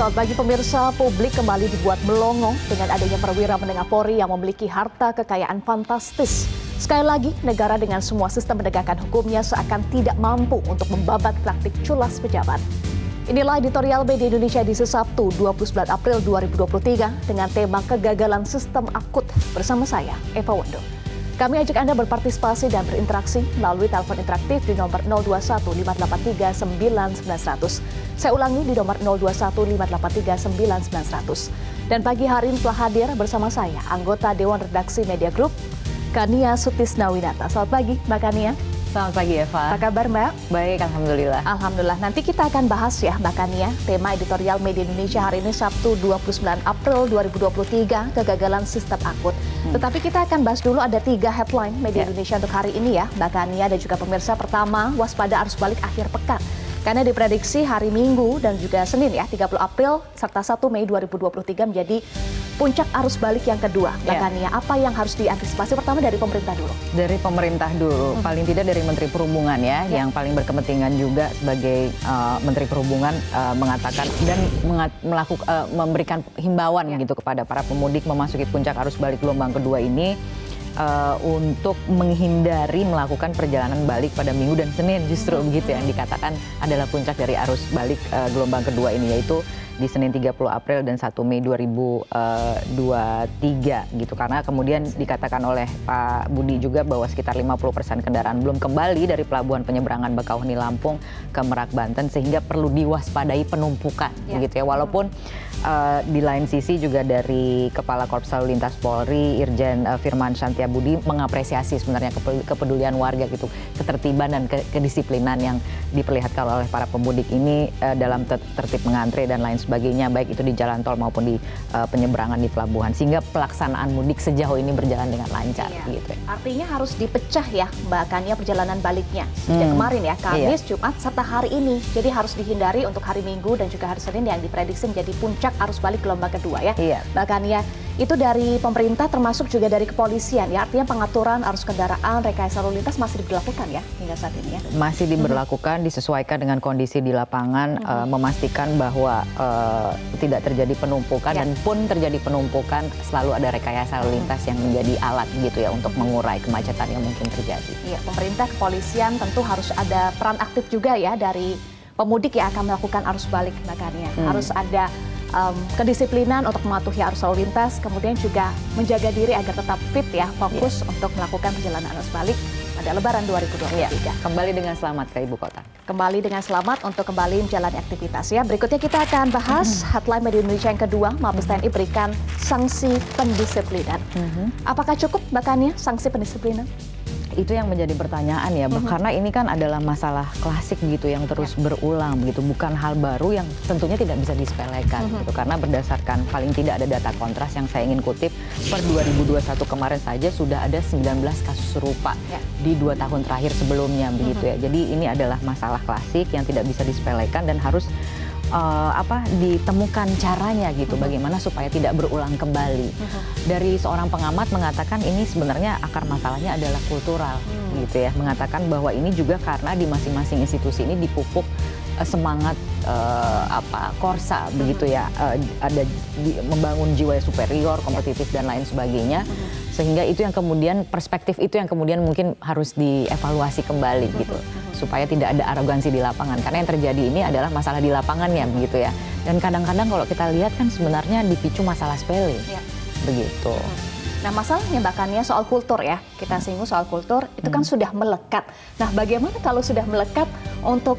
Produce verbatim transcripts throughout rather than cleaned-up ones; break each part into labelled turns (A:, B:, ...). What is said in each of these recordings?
A: Selamat pagi pemirsa, publik kembali dibuat melongo dengan adanya perwira menengah Polri yang memiliki harta kekayaan fantastis. Sekali lagi, negara dengan semua sistem penegakan hukumnya seakan tidak mampu untuk membabat praktik culas pejabat. Inilah editorial Media Indonesia edisi Sabtu dua puluh sembilan April dua ribu dua puluh tiga dengan tema kegagalan sistem akut bersama saya, Eva Wondo. Kami ajak Anda berpartisipasi dan berinteraksi melalui telepon interaktif di nomor nol dua satu lima delapan tiga sembilan sembilan seratus. Saya ulangi di nomor nol dua satu lima delapan tiga sembilan sembilan seratus. Dan pagi hari ini telah hadir bersama saya, anggota Dewan Redaksi Media Group, Kania Sutisnawinata. Selamat pagi, Mbak Kania.
B: Selamat pagi, Eva.
A: Apa kabar, Mbak?
B: Baik, Alhamdulillah.
A: Alhamdulillah. Nanti kita akan bahas ya, Mbak Kania, tema editorial Media Indonesia hari ini Sabtu dua puluh sembilan April dua ribu dua puluh tiga, kegagalan sistem akut. Hmm. Tetapi kita akan bahas dulu ada tiga headline Media yeah. Indonesia untuk hari ini ya, Mbak Kania dan juga pemirsa. Pertama, waspada arus balik akhir pekan. Karena diprediksi hari Minggu dan juga Senin ya, tiga puluh April serta satu Mei dua ribu dua puluh tiga menjadi puncak arus balik yang kedua. Mbak yeah. Kania, apa yang harus diantisipasi? Pertama dari pemerintah dulu.
B: Dari pemerintah dulu, hmm. paling tidak dari Menteri Perhubungan ya, yeah. yang paling berkepentingan juga sebagai uh, Menteri Perhubungan uh, mengatakan dan melakukan uh, memberikan himbauan yeah. gitu kepada para pemudik memasuki puncak arus balik gelombang kedua ini. Uh, untuk menghindari melakukan perjalanan balik pada Minggu dan Senin, justru mm-hmm. begitu yang dikatakan adalah puncak dari arus balik uh, gelombang kedua ini, yaitu di Senin tiga puluh April dan satu Mei dua ribu dua puluh tiga gitu. Karena kemudian dikatakan oleh Pak Budi juga bahwa sekitar lima puluh persen kendaraan belum kembali dari pelabuhan penyeberangan Bakauheni Lampung ke Merak Banten, sehingga perlu diwaspadai penumpukan yeah. gitu ya. Walaupun uh, di lain sisi juga dari Kepala Korps Lalu Lintas Polri Irjen uh, Firman Shantia Budi mengapresiasi sebenarnya kepedulian warga gitu, ketertiban dan ke kedisiplinan yang diperlihatkan oleh para pemudik ini uh, dalam ter tertib mengantre dan lain sebagainya, baik itu di jalan tol maupun di uh, penyeberangan di pelabuhan, sehingga pelaksanaan mudik sejauh ini berjalan dengan lancar.
A: Iya.
B: Gitu.
A: Artinya harus dipecah ya, Mbak Kania, perjalanan baliknya sejak hmm. kemarin ya, Kamis, iya. Jumat, serta hari ini. Jadi harus dihindari untuk hari Minggu dan juga hari Senin yang diprediksi menjadi puncak arus balik gelombang kedua ya,
B: iya.
A: Mbak Kania. Itu dari pemerintah termasuk juga dari kepolisian ya, artinya pengaturan arus kendaraan, rekayasa lalu lintas masih diberlakukan ya hingga saat ini ya?
B: Masih diberlakukan, mm-hmm. disesuaikan dengan kondisi di lapangan, mm-hmm. uh, memastikan bahwa uh, tidak terjadi penumpukan, ya. Dan pun terjadi penumpukan selalu ada rekayasa lalu lintas mm-hmm. yang menjadi alat gitu ya untuk mengurai kemacetan yang mungkin terjadi.
A: Iya, pemerintah, kepolisian tentu harus ada peran aktif juga ya dari pemudik yang akan melakukan arus balik, Mbak Kania. Hmm. Harus ada Um, kedisiplinan untuk mematuhi arus lalu lintas, kemudian juga menjaga diri agar tetap fit ya, fokus yeah. untuk melakukan perjalanan arus balik pada Lebaran dua ribu dua puluh tiga.
B: Yeah. Kembali dengan selamat ke ibu kota.
A: Kembali dengan selamat untuk kembali menjalani aktivitas ya. Berikutnya kita akan bahas mm-hmm. headline Media Indonesia yang kedua, Mabes T N I berikan sanksi pendisiplinan. Mm-hmm. Apakah cukup, Mbak Kania, sanksi pendisiplinan?
B: Itu yang menjadi pertanyaan ya, mm-hmm. karena ini kan adalah masalah klasik gitu yang terus yeah. berulang gitu, bukan hal baru yang tentunya tidak bisa disepelekan mm-hmm. gitu, karena berdasarkan paling tidak ada data kontras yang saya ingin kutip, per dua ribu dua puluh satu kemarin saja sudah ada sembilan belas kasus serupa yeah. di dua tahun terakhir sebelumnya begitu mm-hmm. ya. Jadi ini adalah masalah klasik yang tidak bisa disepelekan dan harus Uh, apa ditemukan caranya gitu, uh-huh. bagaimana supaya tidak berulang kembali. Uh-huh. Dari seorang pengamat mengatakan ini sebenarnya akar masalahnya adalah kultural, uh-huh. gitu ya, mengatakan bahwa ini juga karena di masing-masing institusi ini dipupuk uh, semangat uh, apa korsa uh-huh. begitu ya, uh, ada di, membangun jiwa superior, kompetitif dan lain sebagainya, uh-huh. sehingga itu yang kemudian perspektif itu yang kemudian mungkin harus dievaluasi kembali uh-huh. gitu. Supaya tidak ada arogansi di lapangan, karena yang terjadi ini adalah masalah di lapangannya begitu ya, dan kadang-kadang kalau kita lihat kan sebenarnya dipicu masalah sepele ya. Begitu.
A: Nah masalahnya Mbak Kania soal kultur ya, kita singgung soal kultur itu kan hmm. sudah melekat. Nah bagaimana kalau sudah melekat untuk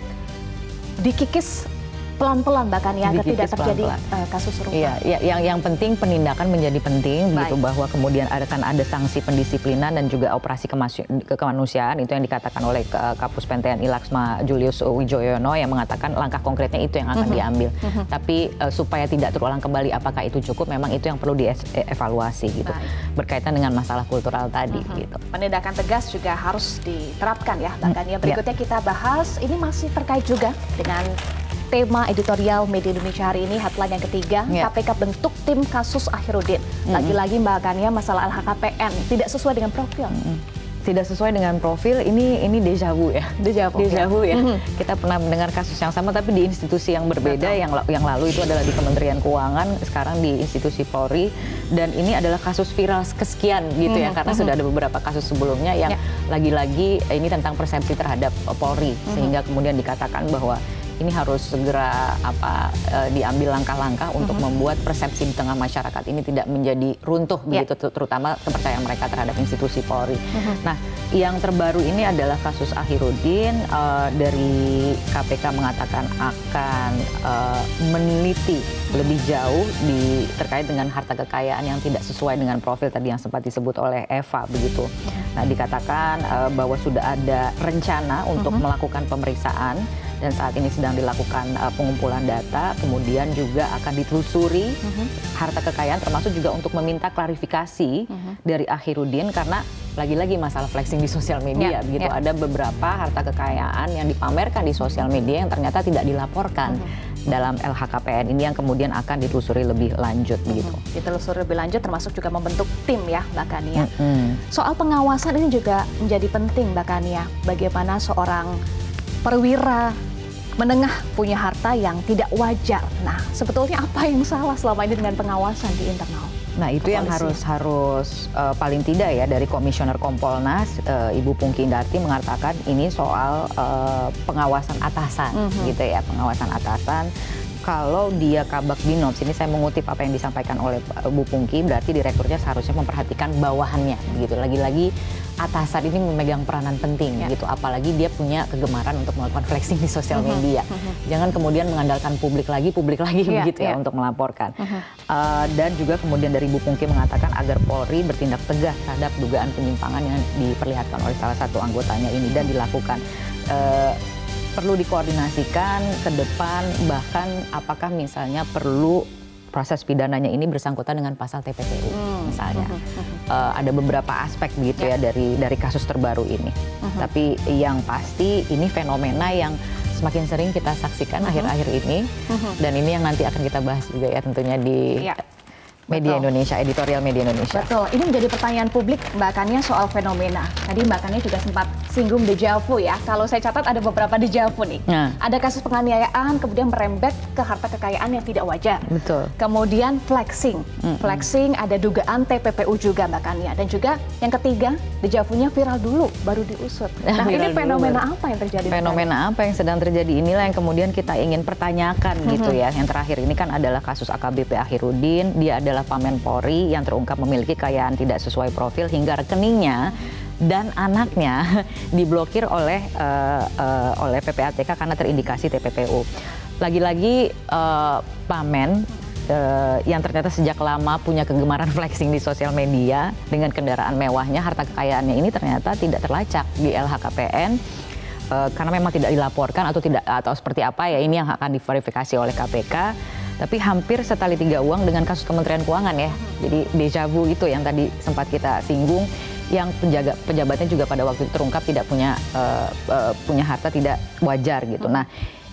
A: dikikis pelan-pelan Mbak Kania agar tidak terjadi uh, kasus serupa?
B: Iya, ya, yang yang penting penindakan menjadi penting begitu, bahwa kemudian akan ada sanksi pendisiplinan dan juga operasi ke kemanusiaan, itu yang dikatakan oleh uh, Kapus Pen T N I Laksma Julius Wijoyono yang mengatakan langkah konkretnya itu yang akan uh-huh. diambil. Uh-huh. Tapi uh, supaya tidak terulang kembali, apakah itu cukup? Memang itu yang perlu dievaluasi gitu. Baik. Berkaitan dengan masalah kultural tadi uh-huh. gitu.
A: Penindakan tegas juga harus diterapkan ya Mbak Kania. Berikutnya ya. Kita bahas, ini masih terkait juga dengan tema editorial Media Indonesia hari ini, headline yang ketiga, yeah. K P K bentuk tim kasus Akhirudin. Lagi-lagi mm-hmm. Mbak Kania, masalah L H K P N tidak sesuai dengan profil. Mm-hmm.
B: tidak sesuai dengan profil, ini ini deja vu ya.
A: Deja vu,
B: deja vu ya.
A: Mm-hmm.
B: Kita pernah mendengar kasus yang sama tapi di institusi yang berbeda. Betul. yang yang lalu itu adalah di Kementerian Keuangan, sekarang di institusi Polri, dan ini adalah kasus viral kesekian gitu mm-hmm. ya, karena mm-hmm. sudah ada beberapa kasus sebelumnya yang lagi-lagi yeah. ini tentang persepsi terhadap Polri, mm-hmm. sehingga kemudian dikatakan bahwa ini harus segera apa uh, diambil langkah-langkah untuk mm-hmm. membuat persepsi di tengah masyarakat ini tidak menjadi runtuh yeah. begitu, terutama kepercayaan mereka terhadap institusi Polri. Mm-hmm. Nah, yang terbaru ini adalah kasus Akhirudin, uh, dari K P K mengatakan akan uh, meneliti lebih jauh di terkait dengan harta kekayaan yang tidak sesuai dengan profil tadi yang sempat disebut oleh Eva begitu. Nah, dikatakan uh, bahwa sudah ada rencana untuk mm-hmm. melakukan pemeriksaan dan saat ini sedang dilakukan uh, pengumpulan data, kemudian juga akan ditelusuri uh-huh. harta kekayaan, termasuk juga untuk meminta klarifikasi uh-huh. dari Akhirudin, karena lagi-lagi masalah flexing di sosial media, yeah, begitu yeah. ada beberapa harta kekayaan yang dipamerkan di sosial media yang ternyata tidak dilaporkan uh-huh. dalam L H K P N ini, yang kemudian akan ditelusuri lebih lanjut uh-huh. begitu.
A: Ditelusuri lebih lanjut, termasuk juga membentuk tim ya, Mbak Kania.
B: Uh-huh.
A: Soal pengawasan ini juga menjadi penting, Mbak Kania. Bagaimana seorang perwira menengah punya harta yang tidak wajar. Nah, sebetulnya apa yang salah selama ini dengan pengawasan di internal?
B: Nah, itu yang harus harus uh, paling tidak ya, dari Komisioner Kompolnas uh, Ibu Pungki Indarti mengatakan ini soal uh, pengawasan atasan, mm-hmm. gitu ya, pengawasan atasan. Kalau dia Kabak Binops, ini saya mengutip apa yang disampaikan oleh Bu Pungki, berarti direkturnya seharusnya memperhatikan bawahannya, gitu. Lagi-lagi atasan ini memegang peranan penting, ya. gitu. Apalagi dia punya kegemaran untuk melakukan flexing di sosial media. Uh-huh. Jangan kemudian mengandalkan publik lagi, publik lagi, yeah, begitu ya, yeah. untuk melaporkan. Uh-huh. Uh, dan juga kemudian dari Bu Pungki mengatakan agar Polri bertindak tegas terhadap dugaan penyimpangan yang diperlihatkan oleh salah satu anggotanya ini dan dilakukan. Uh, perlu dikoordinasikan ke depan, bahkan apakah misalnya perlu proses pidananya ini bersangkutan dengan pasal T P P U hmm. misalnya. Hmm. Uh, ada beberapa aspek begitu ya, ya dari dari kasus terbaru ini. Hmm. Tapi yang pasti ini fenomena yang semakin sering kita saksikan hmm. akhir-akhir ini, hmm. dan ini yang nanti akan kita bahas juga ya tentunya di ya. Media Betul. Indonesia, editorial Media Indonesia.
A: Betul, ini menjadi pertanyaan publik Mbak Kania soal fenomena. Tadi Mbak Kania juga sempat singgung deja vu ya. Kalau saya catat ada beberapa deja vu nih. Nah. Ada kasus penganiayaan kemudian merembet ke harta kekayaan yang tidak wajar.
B: Betul.
A: Kemudian flexing. Mm-hmm. Flexing, ada dugaan T P P U juga Mbak Kania. Dan juga yang ketiga, deja vu-nya viral dulu baru diusut. Nah, ini fenomena dulu. Apa yang terjadi?
B: Fenomena apa yang sedang terjadi, inilah yang kemudian kita ingin pertanyakan mm-hmm. gitu ya. Yang terakhir ini kan adalah kasus A K B P Akhirudin. Dia adalah Pamen Polri yang terungkap memiliki kekayaan tidak sesuai profil hingga rekeningnya dan anaknya diblokir oleh uh, uh, oleh P P A T K karena terindikasi T P P U. Lagi-lagi uh, Pamen uh, yang ternyata sejak lama punya kegemaran flexing di sosial media dengan kendaraan mewahnya, harta kekayaannya ini ternyata tidak terlacak di L H K P N. Uh, karena memang tidak dilaporkan atau tidak atau seperti apa ya, ini yang akan diverifikasi oleh K P K. Tapi hampir setali tiga uang dengan kasus Kementerian Keuangan ya. Jadi deja vu itu yang tadi sempat kita singgung, yang penjaga pejabatnya juga pada waktu itu terungkap tidak punya uh, uh, punya harta tidak wajar gitu. Nah,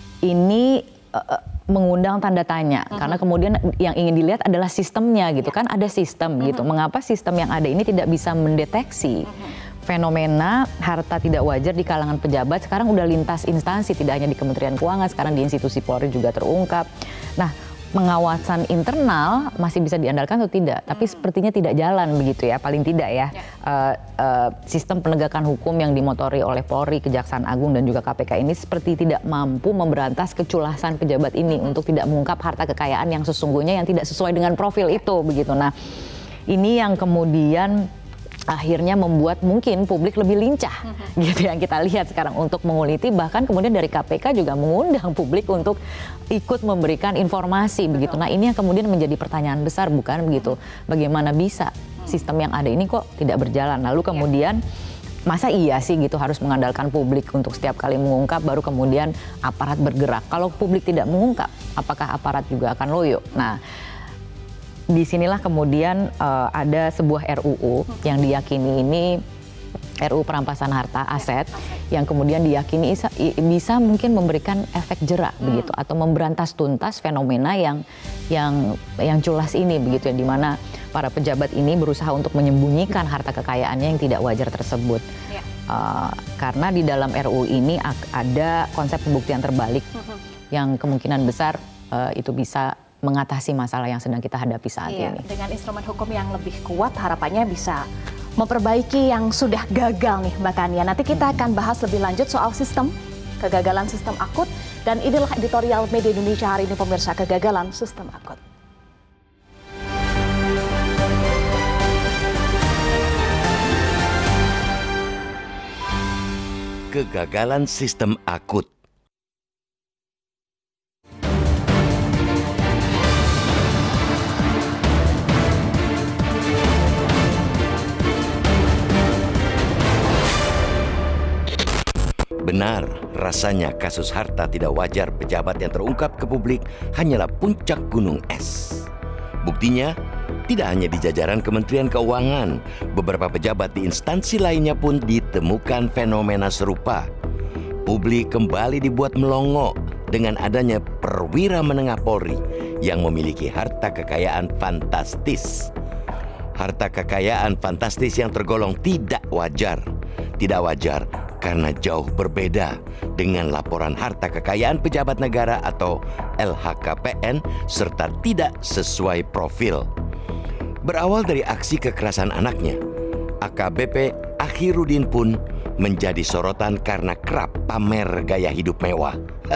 B: ini uh, mengundang tanda tanya uh-huh. karena kemudian yang ingin dilihat adalah sistemnya gitu, kan ada sistem uh-huh. gitu. Mengapa sistem yang ada ini tidak bisa mendeteksi uh-huh. fenomena harta tidak wajar di kalangan pejabat? Sekarang udah lintas instansi, tidak hanya di Kementerian Keuangan, sekarang di institusi Polri juga terungkap. Nah, pengawasan internal masih bisa diandalkan atau tidak? Hmm. Tapi sepertinya tidak jalan begitu ya, paling tidak ya. ya. Uh, uh, sistem penegakan hukum yang dimotori oleh Polri, Kejaksaan Agung dan juga K P K ini seperti tidak mampu memberantas keculasan pejabat ini hmm. untuk tidak mengungkap harta kekayaan yang sesungguhnya yang tidak sesuai dengan profil itu begitu. Nah, ini yang kemudian akhirnya membuat mungkin publik lebih lincah mm-hmm. gitu yang kita lihat sekarang untuk menguliti, bahkan kemudian dari K P K juga mengundang publik untuk ikut memberikan informasi Betul. Begitu. Nah, ini yang kemudian menjadi pertanyaan besar bukan begitu, bagaimana bisa sistem yang ada ini kok tidak berjalan, lalu kemudian yeah. masa iya sih gitu harus mengandalkan publik untuk setiap kali mengungkap baru kemudian aparat bergerak. Kalau publik tidak mengungkap, apakah aparat juga akan loyo? Nah, disinilah kemudian uh, ada sebuah R U U yang diyakini ini R U U perampasan harta aset yang kemudian diyakini bisa, bisa mungkin memberikan efek jerak hmm. begitu atau memberantas tuntas fenomena yang yang yang culas ini begitu ya, di mana para pejabat ini berusaha untuk menyembunyikan harta kekayaannya yang tidak wajar tersebut. Ya. Uh, karena di dalam R U U ini ada konsep pembuktian terbalik uh-huh. yang kemungkinan besar uh, itu bisa mengatasi masalah yang sedang kita hadapi saat
A: iya,
B: ini.
A: Dengan instrumen hukum yang lebih kuat, harapannya bisa memperbaiki yang sudah gagal nih Mbak Kania. Nanti kita akan bahas lebih lanjut soal sistem, kegagalan sistem akut. Dan inilah editorial Media Indonesia hari ini pemirsa, kegagalan sistem akut.
C: Kegagalan sistem akut. Benar, rasanya kasus harta tidak wajar pejabat yang terungkap ke publik hanyalah puncak gunung es. Buktinya, tidak hanya di jajaran Kementerian Keuangan, beberapa pejabat di instansi lainnya pun ditemukan fenomena serupa. Publik kembali dibuat melongo dengan adanya perwira menengah Polri yang memiliki harta kekayaan fantastis. Harta kekayaan fantastis yang tergolong tidak wajar. Tidak wajar karena jauh berbeda dengan laporan harta kekayaan pejabat negara atau L H K P N serta tidak sesuai profil. Berawal dari aksi kekerasan anaknya, A K B P Akhirudin pun menjadi sorotan karena kerap pamer gaya hidup mewah.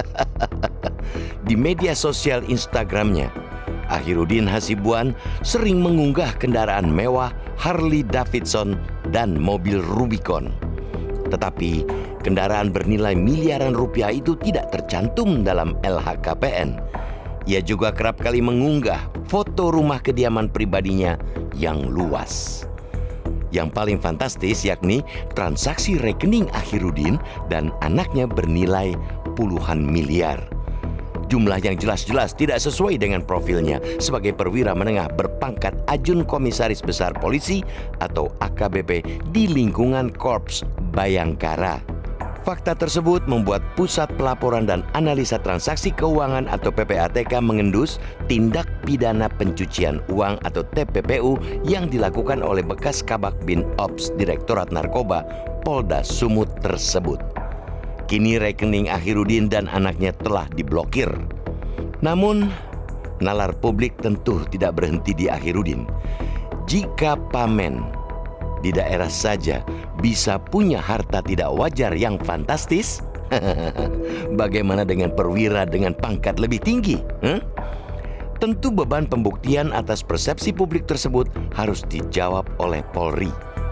C: Di media sosial Instagramnya, Akhirudin Hasibuan sering mengunggah kendaraan mewah Harley Davidson dan mobil Rubicon. Tetapi kendaraan bernilai miliaran rupiah itu tidak tercantum dalam L H K P N. Ia juga kerap kali mengunggah foto rumah kediaman pribadinya yang luas. Yang paling fantastis yakni transaksi rekening Akhirudin dan anaknya bernilai puluhan miliar. Jumlah yang jelas-jelas tidak sesuai dengan profilnya sebagai perwira menengah berpangkat Ajun Komisaris Besar Polisi atau A K B P di lingkungan Korps Bayangkara. Fakta tersebut membuat Pusat Pelaporan dan Analisa Transaksi Keuangan atau P P A T K mengendus tindak pidana pencucian uang atau T P P U yang dilakukan oleh bekas Kabak Bin Ops Direktorat Narkoba Polda Sumut tersebut. Kini rekening Akhirudin dan anaknya telah diblokir. Namun, nalar publik tentu tidak berhenti di Akhirudin. Jika Pamen di daerah saja bisa punya harta tidak wajar yang fantastis, bagaimana dengan perwira dengan pangkat lebih tinggi? Huh? Tentu beban pembuktian atas persepsi publik tersebut harus dijawab oleh Polri.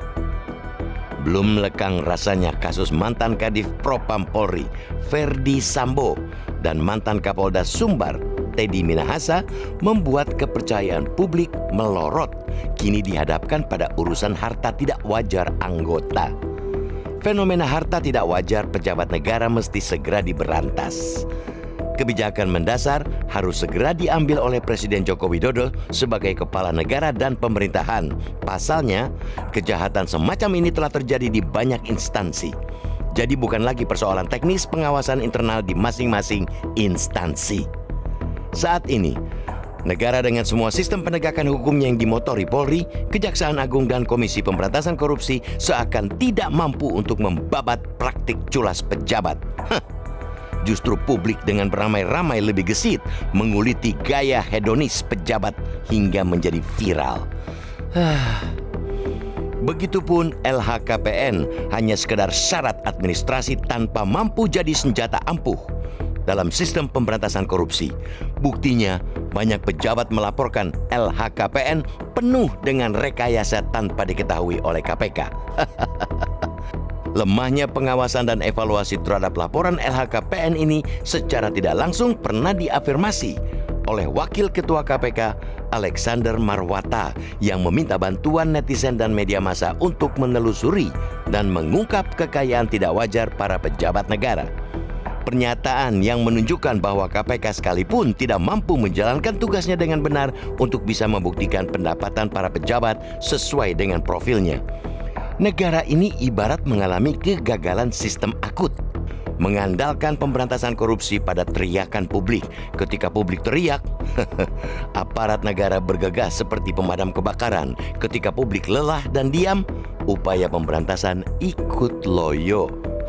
C: Belum lekang rasanya kasus mantan Kadif Propam Polri, Ferdi Sambo, dan mantan Kapolda Sumbar, Teddy Minahasa, membuat kepercayaan publik melorot. Kini dihadapkan pada urusan harta tidak wajar anggota. Fenomena harta tidak wajar pejabat negara mesti segera diberantas. Kebijakan mendasar harus segera diambil oleh Presiden Joko Widodo sebagai kepala negara dan pemerintahan. Pasalnya, kejahatan semacam ini telah terjadi di banyak instansi. Jadi bukan lagi persoalan teknis pengawasan internal di masing-masing instansi. Saat ini, negara dengan semua sistem penegakan hukumnya yang dimotori Polri, Kejaksaan Agung dan Komisi Pemberantasan Korupsi seakan tidak mampu untuk membabat praktik culas pejabat. Hah. Justru publik dengan beramai-ramai lebih gesit menguliti gaya hedonis pejabat hingga menjadi viral. Begitupun L H K P N hanya sekedar syarat administrasi tanpa mampu jadi senjata ampuh dalam sistem pemberantasan korupsi. Buktinya banyak pejabat melaporkan L H K P N penuh dengan rekayasa tanpa diketahui oleh K P K. Lemahnya pengawasan dan evaluasi terhadap laporan L H K P N ini secara tidak langsung pernah diafirmasi oleh Wakil Ketua K P K Alexander Marwata yang meminta bantuan netizen dan media massa untuk menelusuri dan mengungkap kekayaan tidak wajar para pejabat negara. Pernyataan yang menunjukkan bahwa K P K sekalipun tidak mampu menjalankan tugasnya dengan benar untuk bisa membuktikan pendapatan para pejabat sesuai dengan profilnya. Negara ini ibarat mengalami kegagalan sistem akut. mengandalkan pemberantasan korupsi pada teriakan publik. Ketika publik teriak, aparat negara bergegas seperti pemadam kebakaran. Ketika publik lelah dan diam, upaya pemberantasan ikut loyo.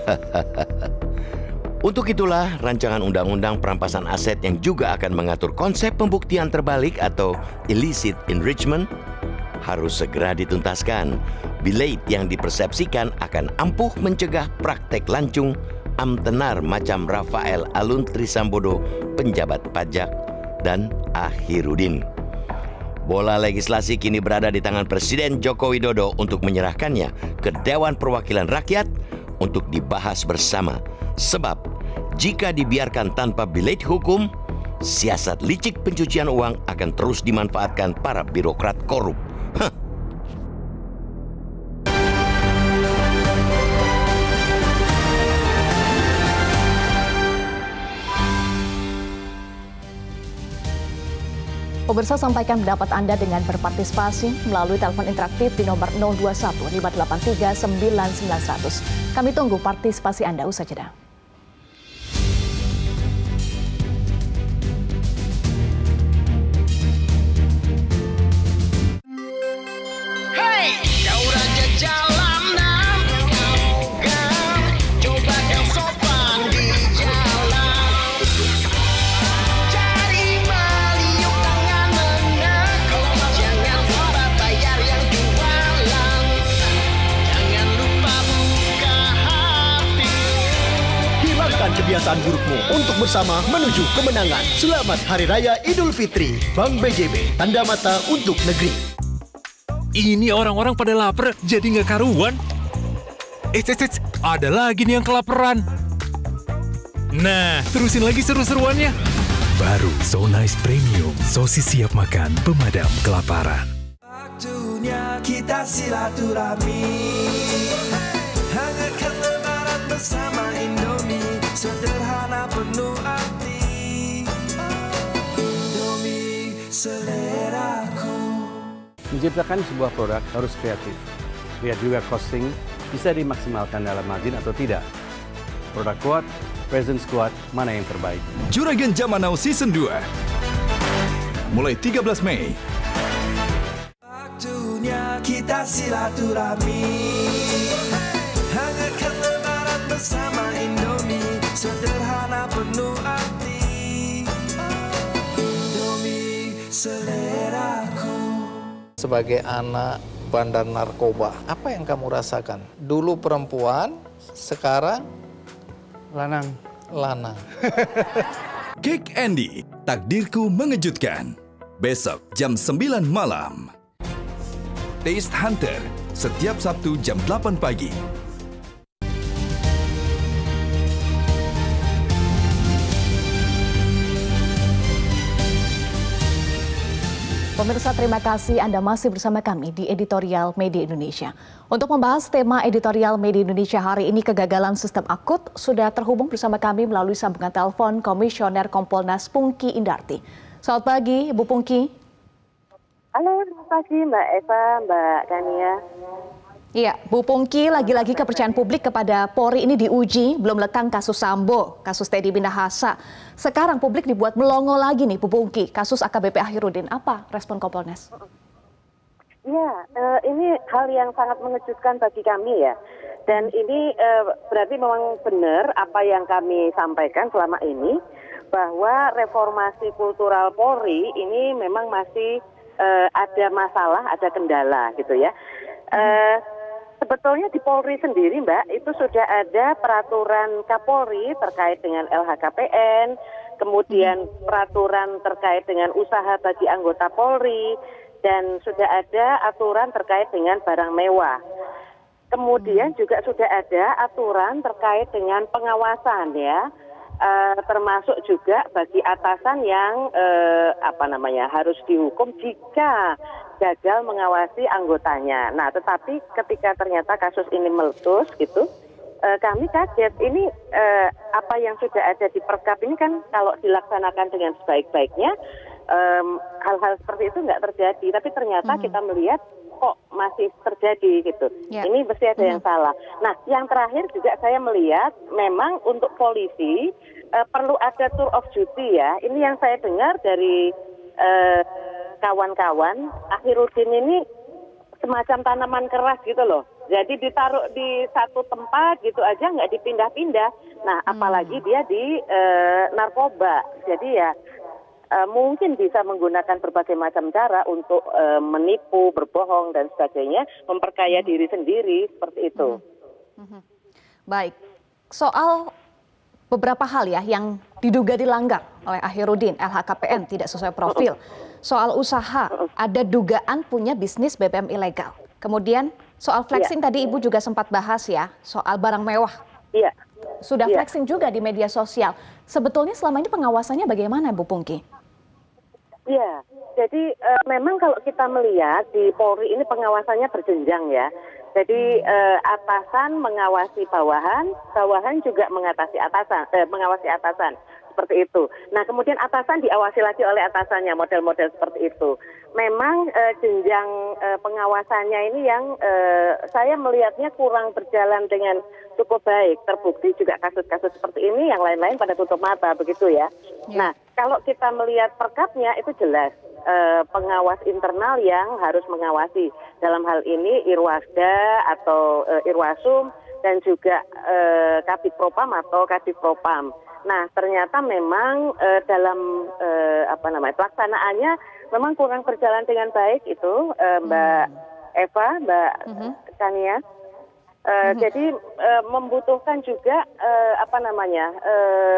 C: Untuk itulah rancangan undang-undang perampasan aset yang juga akan mengatur konsep pembuktian terbalik atau illicit enrichment harus segera dituntaskan. Bilate yang dipersepsikan akan ampuh mencegah praktek lancung amtenar macam Rafael Alun Trisambodo, penjabat pajak, dan Akhirudin. Bola legislasi kini berada di tangan Presiden Joko Widodo untuk menyerahkannya ke Dewan Perwakilan Rakyat untuk dibahas bersama. Sebab jika dibiarkan tanpa bilate hukum, siasat licik pencucian uang akan terus dimanfaatkan para birokrat korup. Huh.
A: Pemirsa, sampaikan pendapat Anda dengan berpartisipasi melalui telepon interaktif di nomor nol dua satu lima delapan tiga sembilan sembilan satu nol nol. Kami tunggu partisipasi Anda usai jeda.
D: Kebiasaan burukmu untuk bersama menuju kemenangan. Selamat Hari Raya Idul Fitri. Bank B J B, tanda mata untuk negeri.
E: Ini orang-orang pada lapar, jadi nggak karuan. Eh, eh, eh, ada lagi nih yang kelaparan. Nah, terusin lagi seru-seruannya.
F: Baru So Nice Premium, sosis siap makan, pemadam kelaparan.
G: Waktunya kita silaturahmi, hangatkan lebaran bersama Indomie. Sederhana penuh arti, Indomie seleraku.
H: Menciptakan sebuah produk harus kreatif. Lihat juga costing, bisa dimaksimalkan dalam margin atau tidak. Produk kuat, presence kuat, mana yang terbaik?
F: Juragan Zaman Now Season dua. Mulai tiga belas Mei.
G: Waktunya kita silaturahmi, hangatkan lebaran bersama Indomie. Sederhana penuh arti, Indomie seleraku.
I: Sebagai anak bandar narkoba, apa yang kamu rasakan? Dulu perempuan, sekarang
H: Lanang.
I: lanang.
F: Kick Andy, takdirku mengejutkan. Besok jam sembilan malam. Taste Hunter, setiap Sabtu jam delapan pagi.
A: Pemirsa, terima kasih Anda masih bersama kami di Editorial Media Indonesia. Untuk membahas tema Editorial Media Indonesia hari ini, kegagalan sistem akut, sudah terhubung bersama kami melalui sambungan telepon Komisioner Kompolnas Pungki Indarti. Selamat pagi, Ibu Pungki.
J: Halo, terima kasih Mbak Eva, Mbak Kania.
A: Iya, Bu Pungki, lagi-lagi kepercayaan publik kepada Polri ini diuji, belum lekang kasus Sambo, kasus Teddy Minahasa. Sekarang publik dibuat melongo lagi nih, Bu Pungki, kasus A K B P Akhirudin. Apa respon Kompolnas?
J: Iya, eh, ini hal yang sangat mengejutkan bagi kami ya. Dan ini eh, berarti memang benar apa yang kami sampaikan selama ini, bahwa reformasi kultural Polri ini memang masih eh, ada masalah, ada kendala gitu ya. Eh, Sebetulnya di Polri sendiri, Mbak, itu sudah ada peraturan Kapolri terkait dengan L H K P N, kemudian peraturan terkait dengan usaha bagi anggota Polri, dan sudah ada aturan terkait dengan barang mewah. Kemudian juga sudah ada aturan terkait dengan pengawasan ya, e, termasuk juga bagi atasan yang e, apa namanya harus dihukum jika gagal mengawasi anggotanya. Nah, tetapi ketika ternyata kasus ini meletus gitu, eh, kami kaget. Ini eh, apa yang sudah ada di Perkap ini kan kalau dilaksanakan dengan sebaik-baiknya, hal-hal eh, seperti itu nggak terjadi. Tapi ternyata mm-hmm. kita melihat kok masih terjadi gitu.
A: Ya.
J: Ini mesti ada yang salah. Nah, yang terakhir juga saya melihat memang untuk polisi uh, perlu ada tour of duty ya. Ini yang saya dengar dari uh, kawan-kawan, Akhirudin ini semacam tanaman keras gitu loh. Jadi ditaruh di satu tempat gitu aja nggak dipindah-pindah. Nah, apalagi dia di uh, narkoba. Jadi ya uh, mungkin bisa menggunakan berbagai macam cara untuk uh, menipu, berbohong dan sebagainya, memperkaya diri sendiri seperti itu.
A: Baik, soal beberapa hal ya yang diduga dilanggar oleh Akhirudin, L H K P N tidak sesuai profil. Soal usaha, ada dugaan punya bisnis B B M ilegal. Kemudian soal flexing ya. Tadi Ibu juga sempat bahas ya, soal barang mewah.
J: Iya.
A: Sudah
J: ya.
A: flexing juga di media sosial. Sebetulnya selama ini pengawasannya bagaimana, Bu Pungki?
J: Iya, jadi e, memang kalau kita melihat di Polri ini pengawasannya berjenjang ya. Jadi e, atasan mengawasi bawahan, bawahan juga mengatasi atasan, eh, mengawasi atasan. Seperti itu. Nah, kemudian atasan diawasi lagi oleh atasannya, model-model seperti itu. Memang e, jenjang e, pengawasannya ini yang e, saya melihatnya kurang berjalan dengan cukup baik. Terbukti juga kasus-kasus seperti ini, yang lain-lain pada tutup mata, begitu ya. ya. Nah, kalau kita melihat perkapnya itu jelas e, pengawas internal yang harus mengawasi. Dalam hal ini Irwasda atau e, Irwasum dan juga e, Kabid Propam atau Kadif Propam. Nah, ternyata memang e, dalam e, apa namanya pelaksanaannya memang kurang berjalan dengan baik itu, e, Mbak hmm. Eva, Mbak hmm. Kania. E, hmm. Jadi e, membutuhkan juga e, apa namanya e,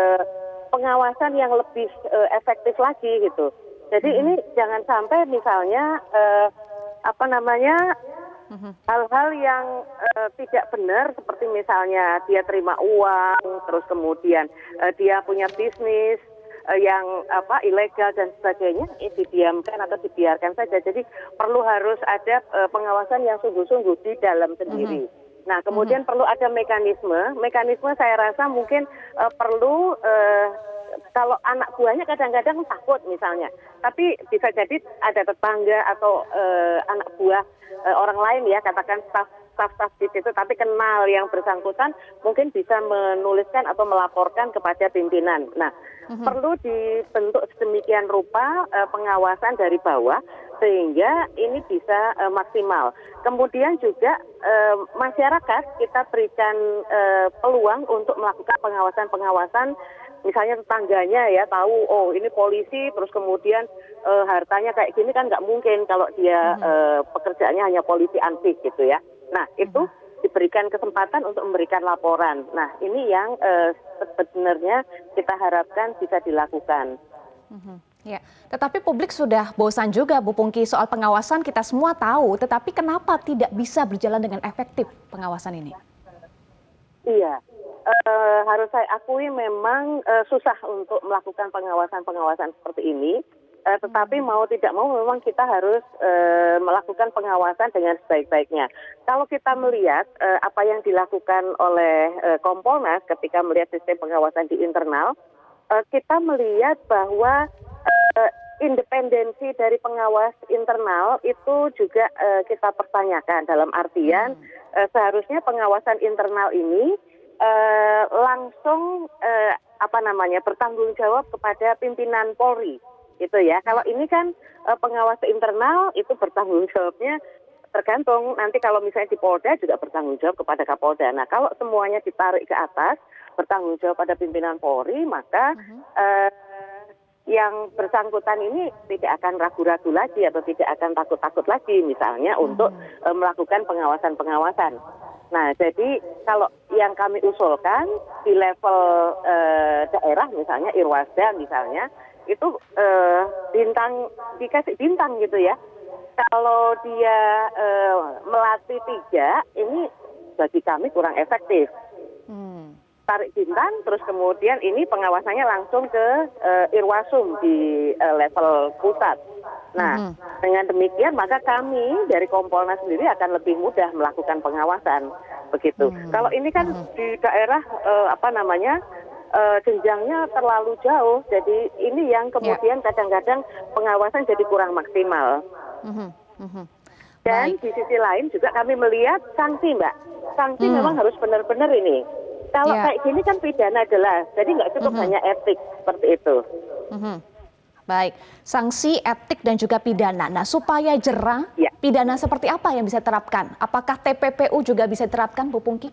J: pengawasan yang lebih e, efektif lagi gitu. Jadi hmm. ini jangan sampai misalnya e, apa namanya hal-hal yang uh, tidak benar seperti misalnya dia terima uang, terus kemudian uh, dia punya bisnis uh, yang apa ilegal dan sebagainya, eh, didiamkan atau dibiarkan saja. Jadi perlu harus ada uh, pengawasan yang sungguh-sungguh di dalam sendiri. Mm-hmm. Nah, kemudian mm-hmm. perlu ada mekanisme. Mekanisme saya rasa mungkin uh, perlu uh, kalau anak buahnya kadang-kadang takut misalnya, tapi bisa jadi ada tetangga atau uh, anak buah uh, orang lain ya, katakan staf staf-staf di situ, tapi kenal yang bersangkutan, mungkin bisa menuliskan atau melaporkan kepada pimpinan. Nah, mm-hmm. perlu dibentuk sedemikian rupa uh, pengawasan dari bawah sehingga ini bisa uh, maksimal. Kemudian juga uh, masyarakat kita berikan uh, peluang untuk melakukan pengawasan-pengawasan. Misalnya tetangganya ya tahu, oh ini polisi, terus kemudian e, hartanya kayak gini kan nggak mungkin kalau dia e, pekerjaannya hanya polisi antik gitu ya. Nah itu diberikan kesempatan untuk memberikan laporan. Nah ini yang e, sebenarnya kita harapkan bisa dilakukan.
A: Ya, tetapi publik sudah bosan juga Bu Pungki soal pengawasan, kita semua tahu, tetapi kenapa tidak bisa berjalan dengan efektif pengawasan ini?
J: Iya. Uh, harus saya akui memang uh, susah untuk melakukan pengawasan-pengawasan seperti ini, uh, tetapi mau tidak mau memang kita harus uh, melakukan pengawasan dengan sebaik-baiknya. Kalau kita melihat uh, apa yang dilakukan oleh uh, Kompolnas ketika melihat sistem pengawasan di internal, uh, kita melihat bahwa uh, independensi dari pengawas internal itu juga uh, kita pertanyakan, dalam artian uh, seharusnya pengawasan internal ini Uh, langsung uh, apa namanya bertanggung jawab kepada pimpinan Polri, gitu ya. Kalau ini kan uh, pengawas internal itu bertanggung jawabnya tergantung nanti kalau misalnya di Polda juga bertanggung jawab kepada Kapolda. Nah kalau semuanya ditarik ke atas bertanggung jawab pada pimpinan Polri, maka uh-huh. uh, yang bersangkutan ini tidak akan ragu-ragu lagi atau tidak akan takut-takut lagi misalnya uh-huh. untuk uh, melakukan pengawasan-pengawasan. Nah, jadi kalau yang kami usulkan di level eh, daerah misalnya Irwasda misalnya itu eh, bintang dikasih bintang gitu ya. Kalau dia eh, melatih tiga, ini bagi kami kurang efektif. Hmm. Tarik bintang, terus kemudian ini pengawasannya langsung ke eh, Irwasum di eh, level pusat. Nah, mm-hmm. dengan demikian maka kami dari Kompolnas sendiri akan lebih mudah melakukan pengawasan, begitu. Mm-hmm. Kalau ini kan mm-hmm. di daerah eh, apa namanya eh, jenjangnya terlalu jauh, jadi ini yang kemudian yeah. kadang-kadang pengawasan jadi kurang maksimal.
A: Mm-hmm. Mm-hmm.
J: Dan Baik. di sisi lain juga kami melihat sanksi, Mbak. Sanksi hmm. memang harus benar-benar ini. Kalau yeah. kayak gini kan pidana jelas, jadi nggak cukup mm-hmm. hanya etik seperti itu.
A: Mm-hmm. Baik, sanksi, etik dan juga pidana. Nah, supaya jerah, yeah. pidana seperti apa yang bisa diterapkan? Apakah T P P U juga bisa diterapkan, Bu Pungki?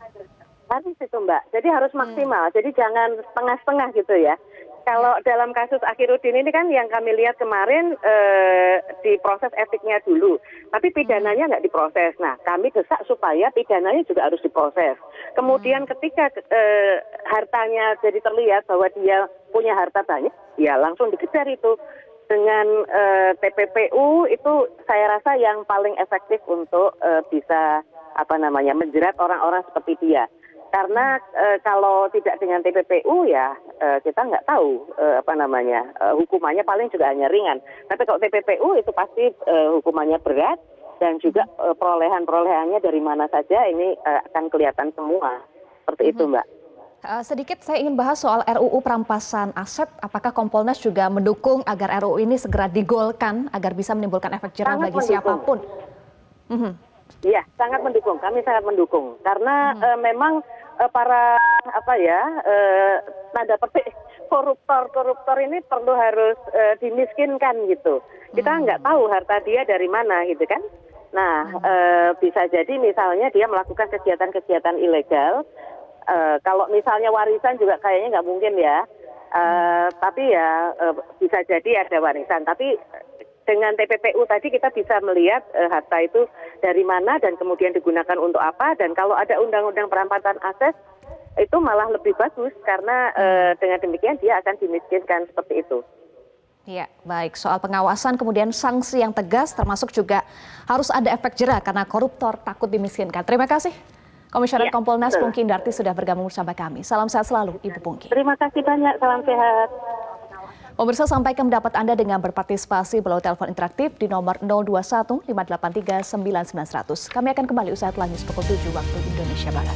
J: Harus itu, Mbak. Jadi harus maksimal. Hmm. Jadi jangan setengah-setengah gitu ya. Kalau dalam kasus Akhirudin ini kan yang kami lihat kemarin eh, diproses etiknya dulu, tapi pidananya nggak diproses. Nah, kami desak supaya pidananya juga harus diproses. Kemudian ketika eh, hartanya jadi terlihat bahwa dia punya harta banyak, ya langsung dikejar itu. Dengan eh, T P P U itu saya rasa yang paling efektif untuk eh, bisa apa namanya menjerat orang-orang seperti dia. Karena e, kalau tidak dengan T P P U ya e, kita nggak tahu e, apa namanya e, hukumannya paling juga hanya ringan. Tapi kalau T P P U itu pasti e, hukumannya berat dan juga e, perolehan-perolehannya dari mana saja ini e, akan kelihatan semua. Seperti mm-hmm. itu, Mbak.
A: Uh, sedikit saya ingin bahas soal R U U perampasan aset. Apakah Kompolnas juga mendukung agar R U U ini segera digolkan agar bisa menimbulkan efek jerah bagi mendukung. siapapun? Mm-hmm.
J: Iya, sangat mendukung. Kami sangat mendukung karena hmm. e, memang e, para apa ya e, tanda petik koruptor-koruptor ini perlu harus e, dimiskinkan gitu. Kita hmm. nggak tahu harta dia dari mana gitu kan. Nah, hmm. e, bisa jadi misalnya dia melakukan kegiatan-kegiatan ilegal. E, kalau misalnya warisan juga kayaknya nggak mungkin ya. E, tapi ya e, bisa jadi ada warisan. Tapi dengan T P P U tadi kita bisa melihat e, harta itu dari mana dan kemudian digunakan untuk apa. Dan kalau ada undang-undang perampasan aset itu malah lebih bagus karena e, dengan demikian dia akan dimiskinkan seperti itu.
A: Ya, baik. Soal pengawasan kemudian sanksi yang tegas termasuk juga harus ada efek jerah karena koruptor takut dimiskinkan. Terima kasih. Komisioner ya, Kompolnas betul. Pungki Indarti sudah bergabung bersama kami. Salam sehat selalu, Ibu Pungki.
J: Terima kasih banyak. Salam sehat.
A: Pemirsa, sampaikan pendapat Anda dengan berpartisipasi melalui telepon interaktif di nomor nol dua satu lima delapan tiga sembilan sembilan nol nol. Kami akan kembali usai News pukul tujuh waktu Indonesia Barat.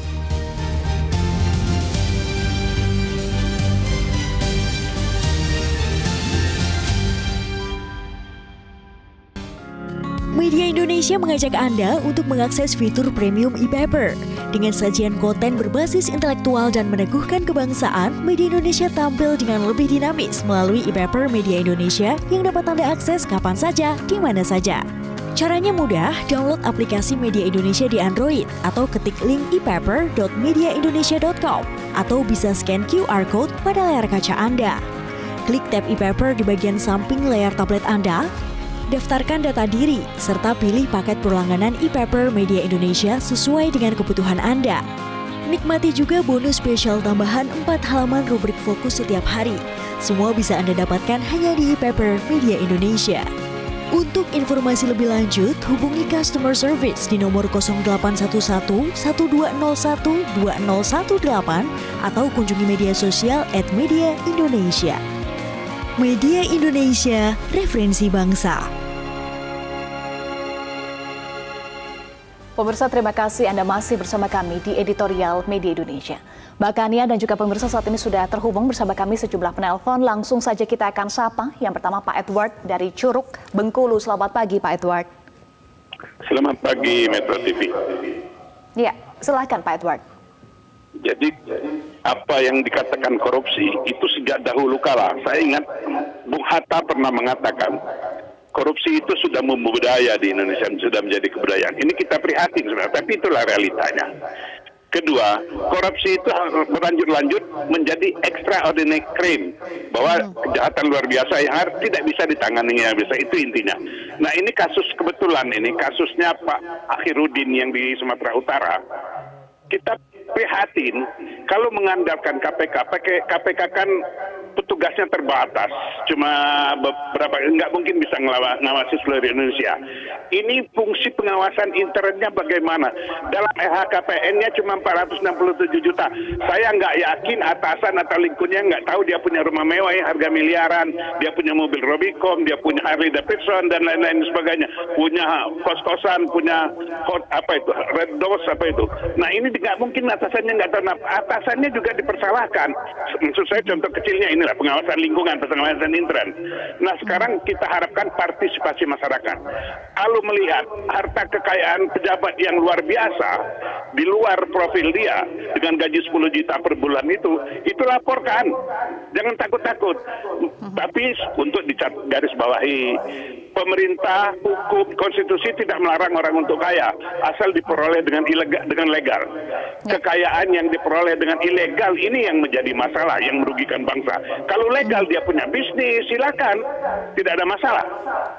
K: Media Indonesia mengajak Anda untuk mengakses fitur premium e-paper. Dengan sajian konten berbasis intelektual dan meneguhkan kebangsaan, Media Indonesia tampil dengan lebih dinamis melalui e-paper Media Indonesia yang dapat Anda akses kapan saja, di mana saja. Caranya mudah, download aplikasi Media Indonesia di Android atau ketik link e paper dot media indonesia dot com atau bisa scan Q R code pada layar kaca Anda. Klik tab e-paper di bagian samping layar tablet Anda, daftarkan data diri, serta pilih paket berlangganan e-paper Media Indonesia sesuai dengan kebutuhan Anda. Nikmati juga bonus spesial tambahan empat halaman rubrik fokus setiap hari. Semua bisa Anda dapatkan hanya di e-paper Media Indonesia. Untuk informasi lebih lanjut, hubungi customer service di nomor nol delapan satu satu satu dua nol satu dua nol satu delapan atau kunjungi media sosial at Media Indonesia. Media Indonesia, referensi bangsa.
A: Pemirsa, terima kasih Anda masih bersama kami di editorial Media Indonesia. Mbak Kania dan juga pemirsa saat ini sudah terhubung bersama kami sejumlah penelpon. Langsung saja kita akan sapa. Yang pertama Pak Edward dari Curug, Bengkulu. Selamat pagi Pak Edward.
L: Selamat pagi Metro T V.
A: Ya, silakan Pak Edward.
L: Jadi apa yang dikatakan korupsi itu sejak dahulu kala. Saya ingat Bung Hatta pernah mengatakan korupsi itu sudah membudaya di Indonesia, sudah menjadi kebudayaan. Ini kita prihatin sebenarnya, tapi itulah realitanya. Kedua, korupsi itu berlanjut-lanjut menjadi extraordinary crime, bahwa kejahatan luar biasa yang harus tidak bisa ditangani yang biasa, itu intinya. Nah ini kasus kebetulan ini kasusnya Pak Akhirudin yang di Sumatera Utara. Kita prihatin kalau mengandalkan K P K. K P K kan petugasnya terbatas, cuma beberapa, nggak mungkin bisa ngawasi seluruh Indonesia. Ini fungsi pengawasan internetnya bagaimana? Dalam L H K P N-nya cuma empat ratus enam puluh tujuh juta. Saya nggak yakin atasan atau lingkungannya nggak tahu dia punya rumah mewah yang harga miliaran, dia punya mobil Robicom, dia punya Harley Davidson dan lain-lain sebagainya, punya kos-kosan, punya hot, apa itu, Red Doors apa itu. Nah ini nggak mungkin atasannya nggak tahu. Nah, atasannya juga dipersalahkan. Maksud saya contoh kecilnya ini inilah pengawasan lingkungan, pengawasan intern. Nah sekarang kita harapkan partisipasi masyarakat. Kalau melihat harta kekayaan pejabat yang luar biasa di luar profil dia dengan gaji sepuluh juta per bulan itu, itu laporkan. Jangan takut-takut. Tapi untuk digaris bawahi, pemerintah, hukum, konstitusi tidak melarang orang untuk kaya, asal diperoleh dengan ilegal, dengan legal. Kekayaan yang diperoleh dengan ilegal ini yang menjadi masalah, yang merugikan bangsa. Kalau legal dia punya bisnis, silakan, tidak ada masalah.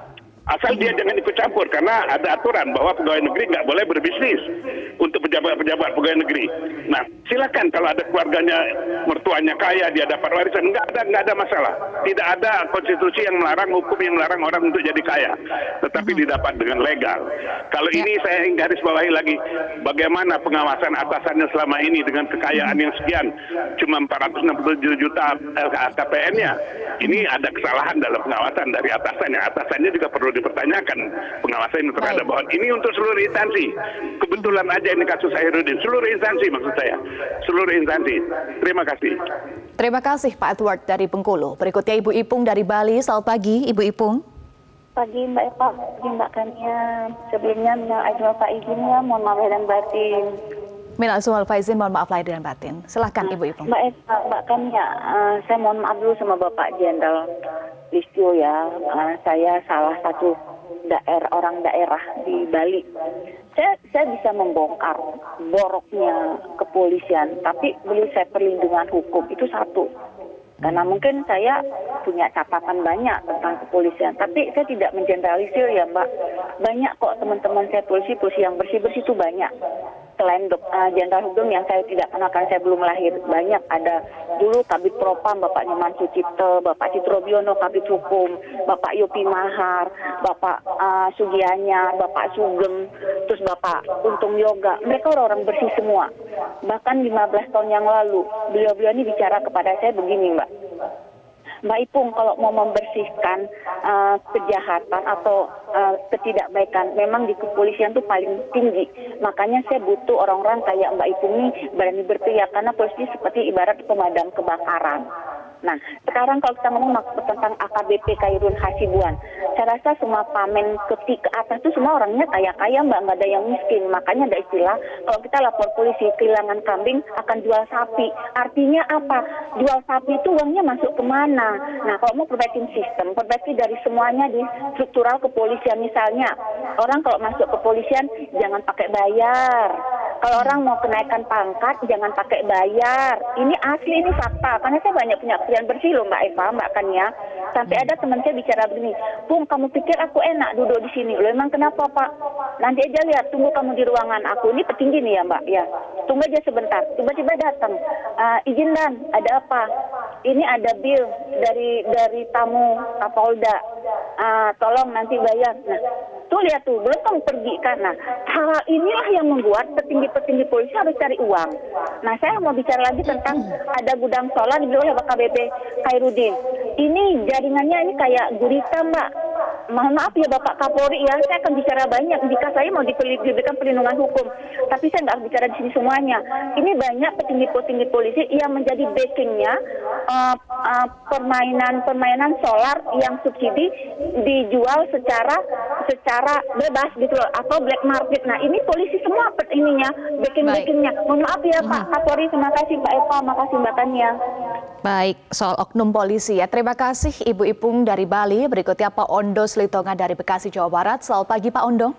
L: Asal dia jangan ikut campur, karena ada aturan bahwa pegawai negeri nggak boleh berbisnis untuk pejabat-pejabat pegawai negeri. Nah, silakan kalau ada keluarganya, mertuanya kaya, dia dapat warisan, nggak ada nggak ada masalah. Tidak ada konstitusi yang melarang, hukum yang melarang orang untuk jadi kaya, tetapi didapat dengan legal. Kalau ini saya ingin garis bawahi lagi, bagaimana pengawasan atasannya selama ini dengan kekayaan yang sekian, cuma empat ratus enam puluh tujuh juta L K P N-nya. Ini ada kesalahan dalam pengawasan dari atasannya. Atasannya juga perlu dipertanyakan pengawasan terhadap bahwa ini untuk seluruh instansi. Kebetulan aja ini kasus Khairuddin, seluruh instansi maksud saya, seluruh instansi. Terima kasih.
A: Terima kasih Pak Edward dari Bengkulu. Berikutnya Ibu Ipung dari Bali. Selamat pagi Ibu Ipung.
M: Pagi Mbak Eva, pagi Mbak Kania. Sebelumnya minal aidin wal faizin, mohon maaf lahir dan batin.
A: Minal aidin wal faizin, mohon maaf lahir dan batin. Silahkan Ibu Ipung.
M: Mbak Eva, Mbak Kania, uh, saya mohon maaf dulu sama Bapak Jenderal Listio ya. Uh, saya salah satu daerah orang daerah di Bali. Saya, saya bisa membongkar boroknya kepolisian, tapi beli saya perlindungan hukum itu satu. Karena mungkin saya punya catatan banyak tentang kepolisian, tapi saya tidak mengeneralisir ya Mbak. Banyak kok teman-teman saya polisi-polisi yang bersih-bersih itu banyak. Selain dok, uh, jenderal hukum yang saya tidak kenal karena saya belum lahir, banyak ada dulu Kabid Propam Bapak Nyoman Sucipto, Bapak Citrobiono Kabid Hukum, Bapak Yopi Mahar, Bapak uh, Sugianya, Bapak Sugeng, terus Bapak Untung Yoga. Mereka orang-orang bersih semua. Bahkan lima belas tahun yang lalu beliau-beliau ini bicara kepada saya begini Mbak. Mbak Ipung, kalau mau membersihkan uh, kejahatan atau uh, ketidakbaikan, memang di kepolisian itu paling tinggi. Makanya saya butuh orang-orang kayak Mbak Ipung ini berani berteriak, karena polisi seperti ibarat pemadam kebakaran. Nah, sekarang kalau kita ngomong tentang A K B P Khairun Hasibuan, saya rasa semua pamen ketik ke atas itu semua orangnya kaya-kaya Mbak, nggak ada yang miskin. Makanya ada istilah, kalau kita lapor polisi kehilangan kambing akan jual sapi. Artinya apa? Jual sapi itu uangnya masuk kemana? Nah, kalau mau perbaikin sistem, perbaiki dari semuanya di struktural kepolisian. Misalnya, orang kalau masuk kepolisian jangan pakai bayar. Kalau orang mau kenaikan pangkat jangan pakai bayar. Ini asli, ini fakta. Karena saya banyak punya pilihan bersih loh Mbak Eva, Mbak Kania. Sampai ada teman saya bicara begini, Pung, kamu pikir aku enak duduk di sini? Loh, emang kenapa Pak? Nanti aja lihat, tunggu kamu di ruangan aku. Ini petinggi nih ya Mbak, ya. Tunggu aja sebentar. Tiba-tiba datang, uh, izin dan ada apa? Ini ada bill dari dari tamu Kapolda. Uh, tolong nanti bayar. Nah, tuh lihat tuh, belum kamu pergi kan. Nah, hal inilah yang membuat petinggi-petinggi polisi harus cari uang. Nah, saya mau bicara lagi tentang ada gudang solar dibeli oleh K B P Khairuddin. Ini jaringannya ini kayak gurita Mbak. Mohon maaf ya Bapak Kapolri ya, saya akan bicara banyak jika saya mau diberikan perlindungan hukum. Tapi saya nggak bicara di sini semuanya. Ini banyak petinggi-petinggi polisi yang menjadi backingnya uh, uh, permainan-permainan solar yang subsidi dijual secara secara bebas gitu loh, atau black market. Nah ini polisi semua ininya, backing-backingnya. Mohon maaf ya Pak Kapolri, terima kasih Mbak Eva, makasih Mbak Tania.
A: Baik, soal oknum polisi ya. Terima kasih Ibu Ipung dari Bali. Berikutnya Pak Ondo Slitonga dari Bekasi, Jawa Barat. Selamat pagi Pak Ondo.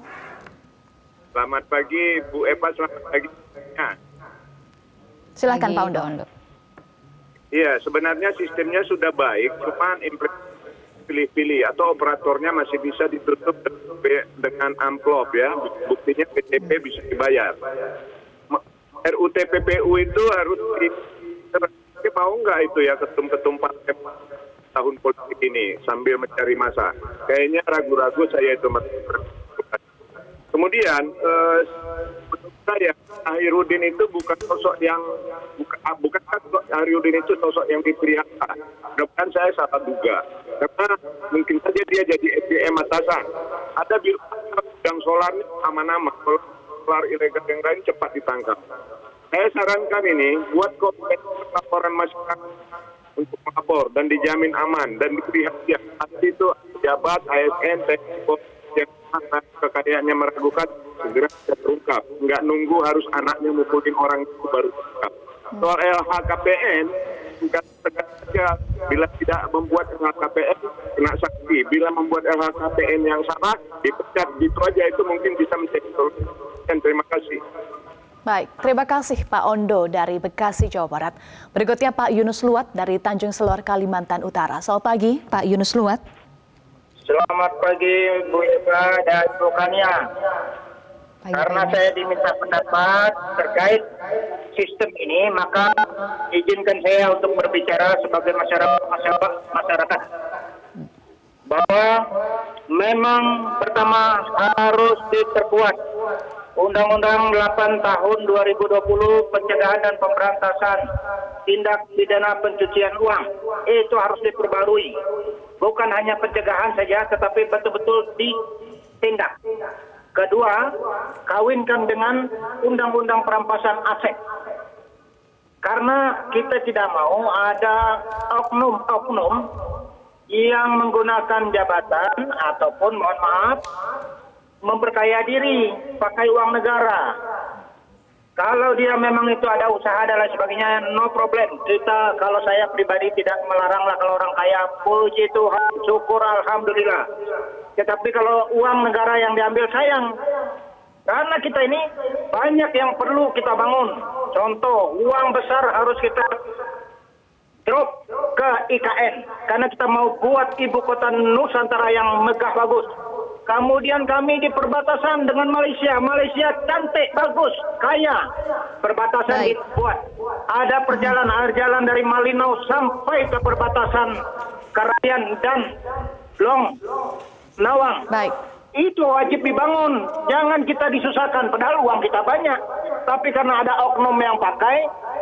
N: Selamat pagi Bu Eva, selamat pagi. Ya.
A: Silakan Pak Ondo.
N: Iya, sebenarnya sistemnya sudah baik, cuman pilih-pilih atau operatornya masih bisa ditutup dengan amplop ya. Buktinya P T P bisa dibayar. R U T P P U itu harus di mau nggak itu ya ketum-ketum partai tahun politik ini sambil mencari masa. Kayaknya ragu-ragu saya itu. Kemudian eh, menurut saya Khairuddin itu bukan sosok yang bukan, bukan Khairuddin itu sosok yang dipelihara. Mudah-mudahan saya salah duga. Karena mungkin saja dia jadi S D M atasan. Ada bidang solarnya nama-nama. Kalau solar ilegal yang lain cepat ditangkap. Saya sarankan ini buat laporan masyarakat untuk melapor dan dijamin aman dan diberi hadiah. Pasti itu pejabat, A S N, T N I, yang kekayaannya meragukan segera terungkap. Nggak nunggu harus anaknya mukulin orang itu baru terungkap. Soal L H K P N, bukan saja bila tidak membuat L H K P N kena sanksi. Bila membuat L H K P N yang salah dipecat, gitu aja itu mungkin bisa menjadi solusi. Dan terima kasih.
A: Baik, terima kasih Pak Ondo dari Bekasi, Jawa Barat. Berikutnya Pak Yunus Luat dari Tanjung Selor, Kalimantan Utara. Selamat pagi, Pak Yunus Luat.
O: Selamat pagi, Bu Eva dan Bu Kania. Karena saya diminta pendapat terkait sistem ini, maka izinkan saya untuk berbicara sebagai masyarakat, masyarakat bahwa memang pertama harus diperkuat Undang-Undang delapan tahun dua ribu dua puluh Pencegahan dan Pemberantasan Tindak Pidana Pencucian Uang. Itu harus diperbarui. Bukan hanya pencegahan saja, tetapi betul-betul ditindak. Kedua, kawinkan dengan Undang-Undang Perampasan Aset. Karena kita tidak mau ada oknum-oknum yang menggunakan jabatan ataupun, mohon maaf, memperkaya diri pakai uang negara. Kalau dia memang itu ada usaha dan lain sebagainya, no problem. Kita, kalau saya pribadi tidak melarang lah kalau orang kaya, puji Tuhan, syukur, alhamdulillah. Tetapi kalau uang negara yang diambil, sayang. Karena kita ini banyak yang perlu kita bangun. Contoh, uang besar harus kita drop ke I K N. Karena kita mau buat ibu kota Nusantara yang megah bagus. Kemudian kami di perbatasan dengan Malaysia. Malaysia cantik, bagus, kaya. Perbatasan Baik. dibuat. Ada perjalanan air jalan dari Malinau sampai ke perbatasan Karayan dan Long Nawang. Baik. Itu wajib dibangun. Jangan kita disusahkan. Padahal uang kita banyak. Tapi karena ada oknum yang pakai,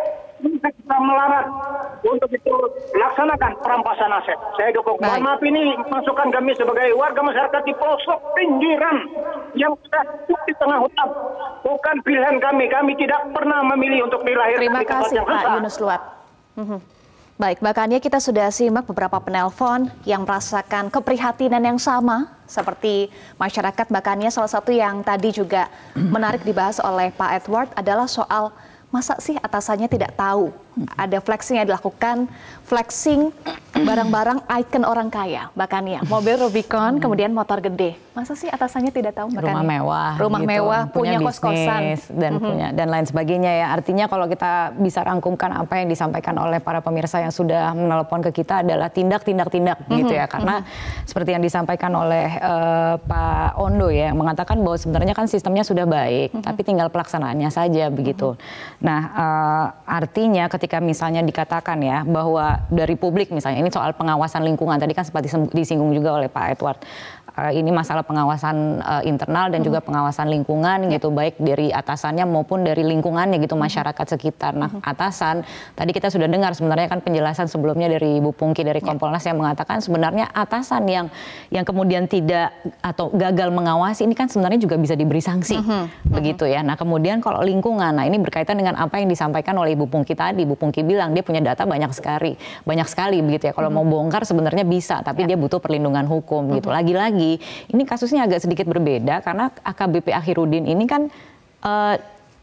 O: kita melarat untuk itu laksanakan perampasan aset. Saya dukung. Mohon maaf, ini masukan kami sebagai warga masyarakat di pelosok pinggiran yang sudah di tengah hutan. Bukan pilihan kami. Kami tidak pernah memilih untuk dilahirkan
A: Terima
O: di tempat
A: kasih
O: yang
A: Pak
O: susah.
A: Yunus Luat. Mhm. Baik, bahkannya kita sudah simak beberapa penelpon yang merasakan keprihatinan yang sama seperti masyarakat. Bahkannya salah satu yang tadi juga menarik dibahas oleh Pak Edward adalah soal masa sih atasannya tidak tahu ada flexing yang dilakukan, flexing barang-barang ikon orang kaya, bahkannya mobil Rubicon, kemudian motor gede. Masa sih atasannya tidak tahu?
B: Rumah mewah,
A: rumah
B: gitu.
A: mewah,
B: punya,
A: punya kos-kosan
B: dan mm-hmm. punya dan lain sebagainya ya. Artinya kalau kita bisa rangkumkan apa yang disampaikan oleh para pemirsa yang sudah menelpon ke kita adalah tindak-tindak-tindak mm-hmm. gitu ya. Karena mm-hmm. seperti yang disampaikan oleh uh, Pak Ondo ya, mengatakan bahwa sebenarnya kan sistemnya sudah baik, mm-hmm. tapi tinggal pelaksanaannya saja begitu. Mm-hmm. Nah, uh, artinya ketika misalnya dikatakan ya bahwa dari publik misalnya ini soal pengawasan lingkungan, tadi kan sempat disinggung juga oleh Pak Edward. Uh, ini masalah pengawasan uh, internal dan mm-hmm. juga pengawasan lingkungan gitu, baik dari atasannya maupun dari lingkungannya gitu, masyarakat sekitar. Nah, mm-hmm. atasan, tadi kita sudah dengar sebenarnya kan penjelasan sebelumnya dari Ibu Pungki dari Kompolnas yang mengatakan sebenarnya atasan yang yang kemudian tidak atau gagal mengawasi ini kan sebenarnya juga bisa diberi sanksi, mm-hmm. begitu ya. Nah, kemudian kalau lingkungan, nah ini berkaitan dengan apa yang disampaikan oleh Ibu Pungki tadi. Ibu Pungki bilang dia punya data banyak sekali, banyak sekali begitu ya. Kalau mm-hmm. mau bongkar sebenarnya bisa, tapi yeah. dia butuh perlindungan hukum mm-hmm. gitu. Lagi-lagi ini kasusnya agak sedikit berbeda karena A K B P Akhirudin ini kan uh,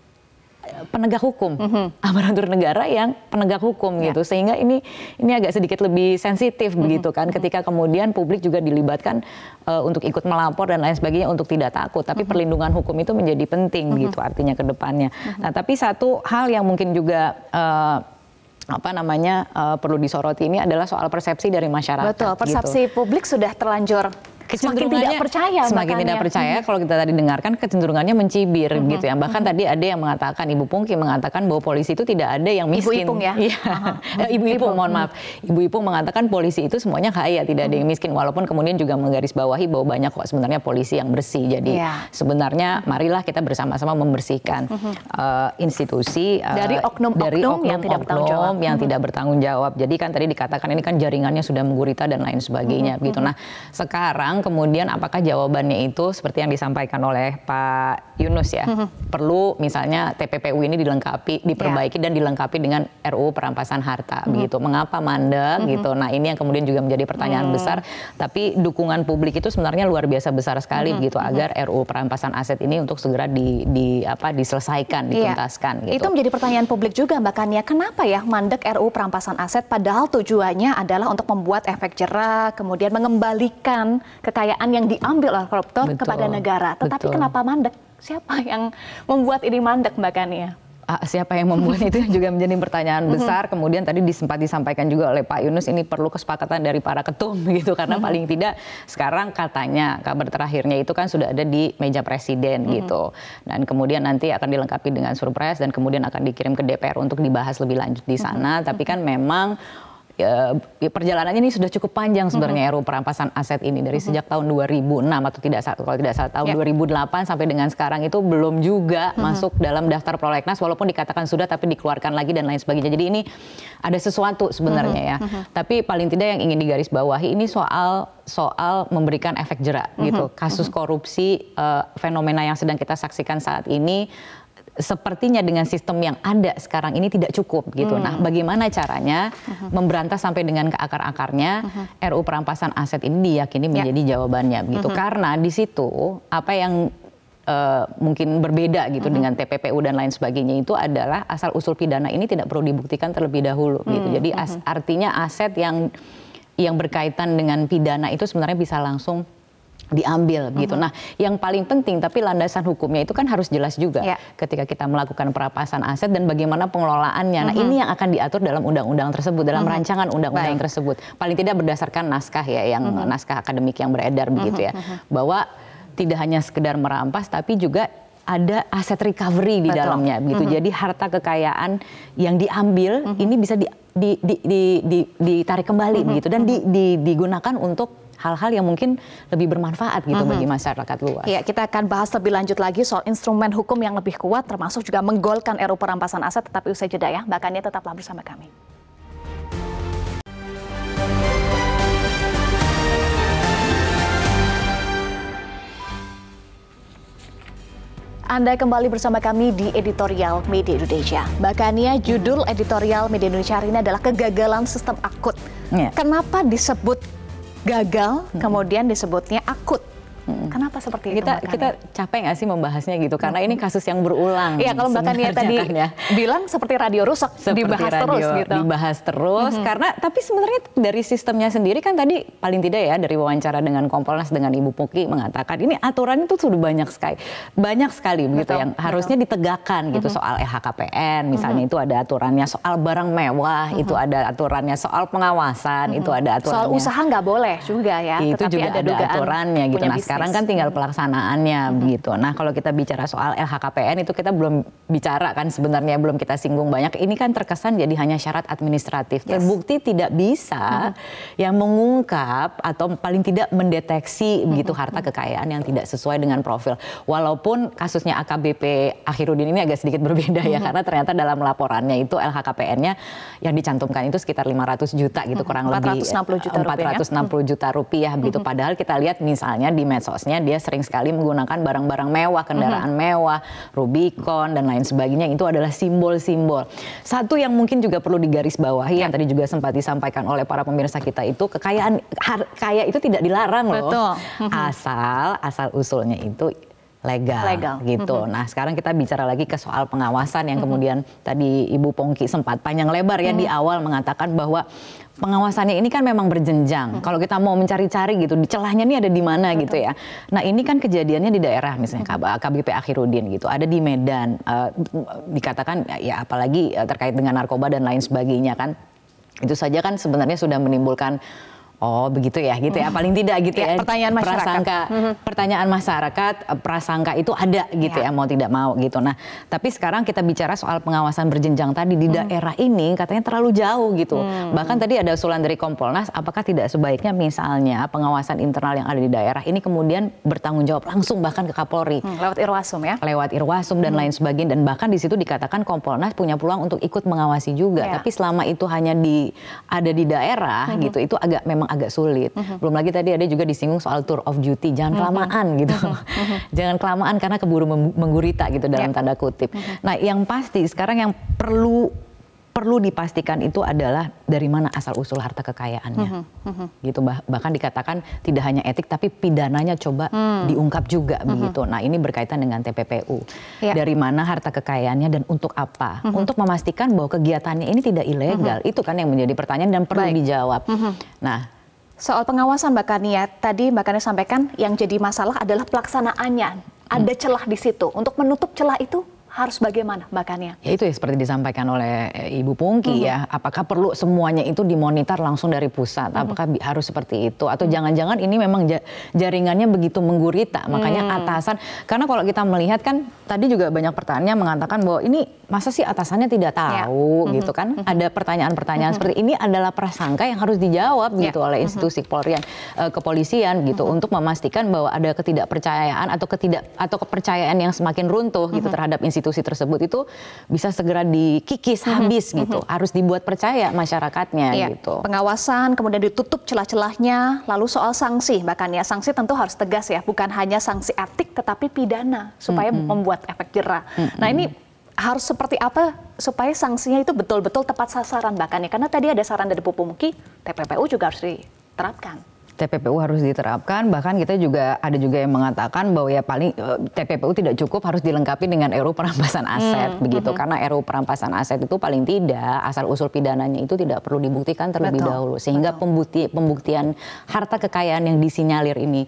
B: penegak hukum, mm-hmm. aparatur negara yang penegak hukum yeah. gitu, sehingga ini ini agak sedikit lebih sensitif mm-hmm. begitu kan, ketika kemudian publik juga dilibatkan uh, untuk ikut melapor dan lain sebagainya untuk tidak takut, tapi mm-hmm. perlindungan hukum itu menjadi penting mm-hmm. gitu artinya ke depannya. Mm-hmm. Nah, tapi satu hal yang mungkin juga uh, apa namanya uh, perlu disoroti ini adalah soal persepsi dari masyarakat.
A: Betul, persepsi gitu. Publik sudah terlanjur semakin tidak percaya.
B: Semakin
A: makanya.
B: tidak percaya, kalau kita tadi dengarkan kecenderungannya mencibir mm-hmm. gitu ya. Bahkan mm-hmm. tadi ada yang mengatakan, Ibu Pungki mengatakan bahwa polisi itu tidak ada yang miskin.
A: Ibu Ipung ya?
B: Iya. Uh-huh. Ibu Ipung, mohon maaf. Ibu Ipung mengatakan polisi itu semuanya kaya, tidak ada yang miskin. Walaupun kemudian juga menggarisbawahi bahwa banyak kok sebenarnya polisi yang bersih. Jadi yeah. sebenarnya marilah kita bersama-sama membersihkan mm-hmm. uh, institusi uh,
A: dari oknum-oknum yang tidak bertanggung jawab.
B: yang mm-hmm. tidak bertanggung jawab. Jadi kan tadi dikatakan ini kan jaringannya sudah menggurita dan lain sebagainya. Mm-hmm. Gitu. Nah, sekarang sekarang kemudian apakah jawabannya itu seperti yang disampaikan oleh Pak Yunus ya, mm-hmm. perlu misalnya T P P U ini dilengkapi, diperbaiki yeah. dan dilengkapi dengan R U perampasan harta, mm-hmm. begitu. Mengapa mandek mm-hmm. gitu? Nah ini yang kemudian juga menjadi pertanyaan mm-hmm. besar. Tapi dukungan publik itu sebenarnya luar biasa besar sekali mm-hmm. gitu agar R U perampasan aset ini untuk segera di, di apa diselesaikan, dituntaskan.
A: Yeah.
B: Gitu.
A: Itu menjadi pertanyaan publik juga Mbak Kania. Kenapa ya mandek R U perampasan aset? Padahal tujuannya adalah untuk membuat efek jerah, kemudian mengembalikan kekayaan yang diambil oleh koruptor betul, kepada negara. Tetapi betul. Kenapa mandek? Siapa yang membuat ini mandek Mbak Kania?
B: Ah, siapa yang membuat itu juga menjadi pertanyaan besar. Mm-hmm. Kemudian tadi sempat disampaikan juga oleh Pak Yunus, ini perlu kesepakatan dari para ketum gitu. Karena mm-hmm. paling tidak sekarang katanya kabar terakhirnya itu kan sudah ada di meja presiden mm-hmm. gitu. Dan kemudian nanti akan dilengkapi dengan surprise dan kemudian akan dikirim ke D P R untuk dibahas lebih lanjut di sana. Mm-hmm. Tapi kan memang ya, perjalanannya ini sudah cukup panjang sebenarnya mm-hmm. R U perampasan aset ini dari mm-hmm. sejak tahun dua ribu enam atau tidak kalau tidak salah tahun yeah. dua ribu delapan sampai dengan sekarang itu belum juga mm-hmm. masuk dalam daftar prolegnas walaupun dikatakan sudah tapi dikeluarkan lagi dan lain sebagainya. Jadi ini ada sesuatu sebenarnya mm-hmm. ya. Mm-hmm. Tapi paling tidak yang ingin digarisbawahi ini soal soal memberikan efek jerah mm-hmm. gitu. Kasus korupsi uh, fenomena yang sedang kita saksikan saat ini sepertinya dengan sistem yang ada sekarang ini tidak cukup gitu. Hmm. Nah, bagaimana caranya uh-huh. memberantas sampai dengan ke akar-akarnya uh-huh. R U perampasan aset ini diyakini menjadi ya. jawabannya begitu. Uh-huh. Karena di situ apa yang uh, mungkin berbeda gitu uh-huh. dengan T P P U dan lain sebagainya itu adalah asal usul pidana ini tidak perlu dibuktikan terlebih dahulu uh-huh. gitu. Jadi as- artinya aset yang yang berkaitan dengan pidana itu sebenarnya bisa langsung diambil gitu. Mm-hmm. Nah, yang paling penting tapi landasan hukumnya itu kan harus jelas juga yeah. ketika kita melakukan perampasan aset dan bagaimana pengelolaannya. Mm-hmm. Nah, ini yang akan diatur dalam undang-undang tersebut, dalam mm-hmm. rancangan undang-undang Baik. tersebut. Paling tidak berdasarkan naskah ya, yang mm-hmm. naskah akademik yang beredar mm-hmm. begitu ya, mm-hmm. bahwa tidak hanya sekedar merampas tapi juga ada aset recovery di Betul. dalamnya begitu. Mm-hmm. Jadi harta kekayaan yang diambil mm-hmm. ini bisa di, di, di, di, di, ditarik kembali mm-hmm. begitu dan di, di, digunakan untuk hal-hal yang mungkin lebih bermanfaat gitu mm-hmm. bagi masyarakat luas.
A: Ya, kita akan bahas lebih lanjut lagi soal instrumen hukum yang lebih kuat termasuk juga menggolkan R U perampasan aset, tetapi usai jeda ya. Mbak Kania tetaplah bersama kami. Anda kembali bersama kami di Editorial Media Indonesia. Mbak Kania, judul Editorial Media Indonesia hari ini adalah kegagalan sistem akut. Yeah. Kenapa disebut gagal, hmm. kemudian disebutnya akut? Hmm. Kenapa seperti
B: kita,
A: itu?
B: Kita capek nggak sih membahasnya gitu? Karena hmm. ini kasus yang berulang.
A: Iya, kalau Mbak Kania tadi kan ya. bilang seperti radio rusak, seperti dibahas radio, terus gitu.
B: Dibahas terus, hmm. karena tapi sebenarnya dari sistemnya sendiri kan tadi paling tidak ya dari wawancara dengan Kompolnas dengan Ibu Puki mengatakan ini aturan itu sudah banyak sekali, banyak sekali begitu yang betul. harusnya ditegakkan gitu. Hmm. Soal L H K P N misalnya hmm. itu ada aturannya, soal barang mewah hmm. itu ada aturannya, soal pengawasan hmm. itu ada aturannya.
A: Soal usaha nggak boleh juga ya,
B: itu
A: tetapi
B: juga ada, ada aturannya gitu. Nah, sekarang kan tinggal
A: hmm.
B: pelaksanaannya hmm. begitu. Nah, kalau kita bicara soal L H K P N itu kita belum bicara kan sebenarnya, belum kita singgung banyak. Ini kan terkesan jadi hanya syarat administratif. Yes. Terbukti tidak bisa hmm. yang mengungkap atau paling tidak mendeteksi hmm. begitu harta kekayaan yang tidak sesuai dengan profil. Walaupun kasusnya A K B P Akhirudin ini agak sedikit berbeda ya, hmm. karena ternyata dalam laporannya itu L H K P N-nya yang dicantumkan itu sekitar lima ratus juta gitu, hmm. kurang
A: empat ratus enam puluh
B: lebih
A: juta
B: empat ratus enam puluh juta rupiah begitu. Hmm. Padahal kita lihat misalnya di medsosnya dia sering sekali menggunakan barang-barang mewah, kendaraan mm-hmm. mewah, Rubicon dan lain sebagainya. Itu adalah simbol-simbol. Satu yang mungkin juga perlu digarisbawahi ya. yang tadi juga sempat disampaikan oleh para pemirsa kita itu, kekayaan kaya itu tidak dilarang loh.
A: Betul.
B: Asal asal usulnya itu legal, legal. gitu. Mm-hmm. Nah, sekarang kita bicara lagi ke soal pengawasan yang mm-hmm. kemudian tadi Ibu Pongki sempat panjang lebar ya mm-hmm. di awal mengatakan bahwa pengawasannya ini kan memang berjenjang. Hmm. Kalau kita mau mencari-cari gitu, di celahnya ini ada di mana gitu ya. Nah, ini kan kejadiannya di daerah misalnya A K B P Akhirudin gitu, ada di Medan, uh, dikatakan ya apalagi uh, terkait dengan narkoba dan lain sebagainya kan. Itu saja kan sebenarnya sudah menimbulkan oh begitu ya, gitu ya. Paling tidak gitu ya.
A: ya pertanyaan masyarakat.
B: Prasangka, mm-hmm. pertanyaan masyarakat, prasangka itu ada gitu ya. ya, mau tidak mau gitu. Nah, tapi sekarang kita bicara soal pengawasan berjenjang tadi di mm. daerah ini katanya terlalu jauh gitu. Mm. Bahkan tadi ada usulan dari Kompolnas, apakah tidak sebaiknya misalnya pengawasan internal yang ada di daerah ini kemudian bertanggung jawab langsung bahkan ke Kapolri.
A: Mm, lewat Irwasum ya?
B: Lewat Irwasum dan mm. lain sebagainya. Dan bahkan di situ dikatakan Kompolnas punya peluang untuk ikut mengawasi juga. Yeah. Tapi selama itu hanya di ada di daerah mm-hmm. gitu, itu agak memang agak sulit. Mm-hmm. Belum lagi tadi ada juga disinggung soal tour of duty, jangan kelamaan mm-hmm. gitu. Mm-hmm. Jangan kelamaan karena keburu menggurita gitu dalam yeah. tanda kutip. Mm-hmm. Nah yang pasti sekarang yang perlu perlu dipastikan itu adalah dari mana asal usul harta kekayaannya, mm-hmm. Mm-hmm. gitu. Bah- bahkan dikatakan tidak hanya etik tapi pidananya coba mm. diungkap juga mm-hmm. begitu. Nah ini berkaitan dengan T P P U, yeah. dari mana harta kekayaannya dan untuk apa? Mm-hmm. Untuk memastikan bahwa kegiatannya ini tidak ilegal, mm-hmm. itu kan yang menjadi pertanyaan dan perlu Baik. dijawab. Mm-hmm. Nah
A: soal pengawasan Mbak Kania, tadi Mbak Kania sampaikan yang jadi masalah adalah pelaksanaannya, ada mm. celah di situ. Untuk menutup celah itu harus bagaimana Mbak Kania? Ya
B: itu ya seperti disampaikan oleh Ibu Pungki mm-hmm. ya. Apakah perlu semuanya itu dimonitor langsung dari pusat? Mm-hmm. Apakah harus seperti itu? Atau mm-hmm. jangan-jangan ini memang jaringannya begitu menggurita, makanya mm. atasan. Karena kalau kita melihat kan tadi juga banyak pertanyaan mengatakan bahwa ini masa sih atasannya tidak tahu yeah. mm-hmm. gitu kan? Mm-hmm. Ada pertanyaan-pertanyaan mm-hmm. seperti ini adalah prasangka yang harus dijawab yeah. gitu oleh institusi mm-hmm. Polri, uh, kepolisian gitu mm-hmm. untuk memastikan bahwa ada ketidakpercayaan atau ketidak atau kepercayaan yang semakin runtuh mm-hmm. gitu terhadap institusi institusi tersebut itu bisa segera dikikis mm-hmm. habis gitu. Mm-hmm. Harus dibuat percaya masyarakatnya iya. gitu.
A: Pengawasan kemudian ditutup celah-celahnya. Lalu soal sanksi, bahkan ya sanksi tentu harus tegas ya, bukan hanya sanksi etik tetapi pidana supaya mm-hmm. membuat efek jera. Mm-hmm. Nah ini harus seperti apa supaya sanksinya itu betul-betul tepat sasaran bahkan ya, karena tadi ada saran dari Bu Pungki, T P P U juga harus diterapkan.
B: T P P U harus diterapkan, bahkan kita juga ada juga yang mengatakan bahwa ya paling T P P U tidak cukup, harus dilengkapi dengan R U perampasan aset hmm, begitu, hmm. karena R U perampasan aset itu paling tidak asal usul pidananya itu tidak perlu dibuktikan terlebih betul, dahulu, sehingga pembukti, pembuktian harta kekayaan yang disinyalir ini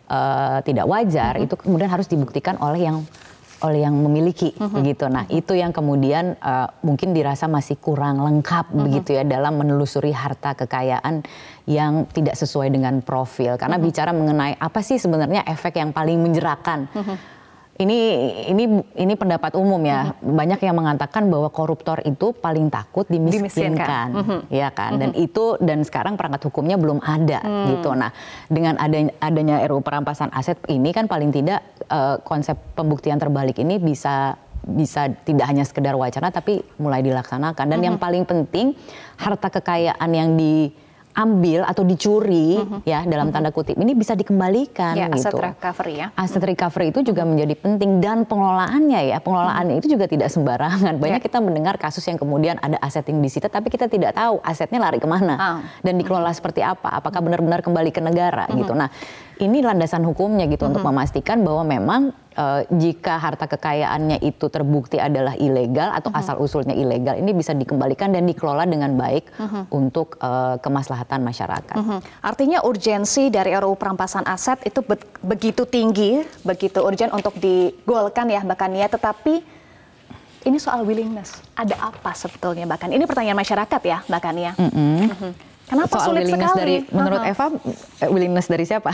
B: uh, tidak wajar hmm. itu kemudian harus dibuktikan oleh yang oleh yang memiliki mm-hmm. begitu. Nah, mm-hmm. itu yang kemudian uh, mungkin dirasa masih kurang lengkap mm-hmm. begitu ya dalam menelusuri harta kekayaan yang tidak sesuai dengan profil. Karena mm-hmm. bicara mengenai apa sih sebenarnya efek yang paling menjerakan. Mm-hmm. Ini ini ini pendapat umum ya. Mm-hmm. Banyak yang mengatakan bahwa koruptor itu paling takut dimiskinkan, mm-hmm. ya kan. Mm-hmm. Dan itu dan sekarang perangkat hukumnya belum ada mm. gitu. Nah, dengan adanya, adanya R U perampasan aset ini kan paling tidak uh, konsep pembuktian terbalik ini bisa bisa tidak hanya sekedar wacana tapi mulai dilaksanakan. Dan mm-hmm. yang paling penting harta kekayaan yang di ambil atau dicuri mm-hmm. ya dalam tanda kutip ini bisa dikembalikan ya, gitu.
A: Aset recovery ya.
B: Aset recovery itu juga menjadi penting dan pengelolaannya ya. Pengelolaannya mm-hmm. itu juga tidak sembarangan. Banyak yeah. kita mendengar kasus yang kemudian ada aset yang disita tapi kita tidak tahu asetnya lari kemana oh. dan dikelola mm-hmm. seperti apa. Apakah benar-benar kembali ke negara mm-hmm. gitu. Nah, ini landasan hukumnya gitu mm-hmm. untuk memastikan bahwa memang Uh, jika harta kekayaannya itu terbukti adalah ilegal atau uh-huh. asal usulnya ilegal, ini bisa dikembalikan dan dikelola dengan baik uh-huh. untuk uh, kemaslahatan masyarakat.
A: Uh-huh. Artinya urgensi dari R U perampasan aset itu be- begitu tinggi, begitu urgent untuk digolkan ya Mbak Kania, tetapi ini soal willingness. Ada apa sebetulnya Mbak Kania? Ini pertanyaan masyarakat ya Mbak Kania. Uh-huh. Uh-huh. Kenapa
B: soal
A: sulit
B: willingness
A: sekali?
B: Dari, menurut uh-huh. Eva, willingness dari siapa?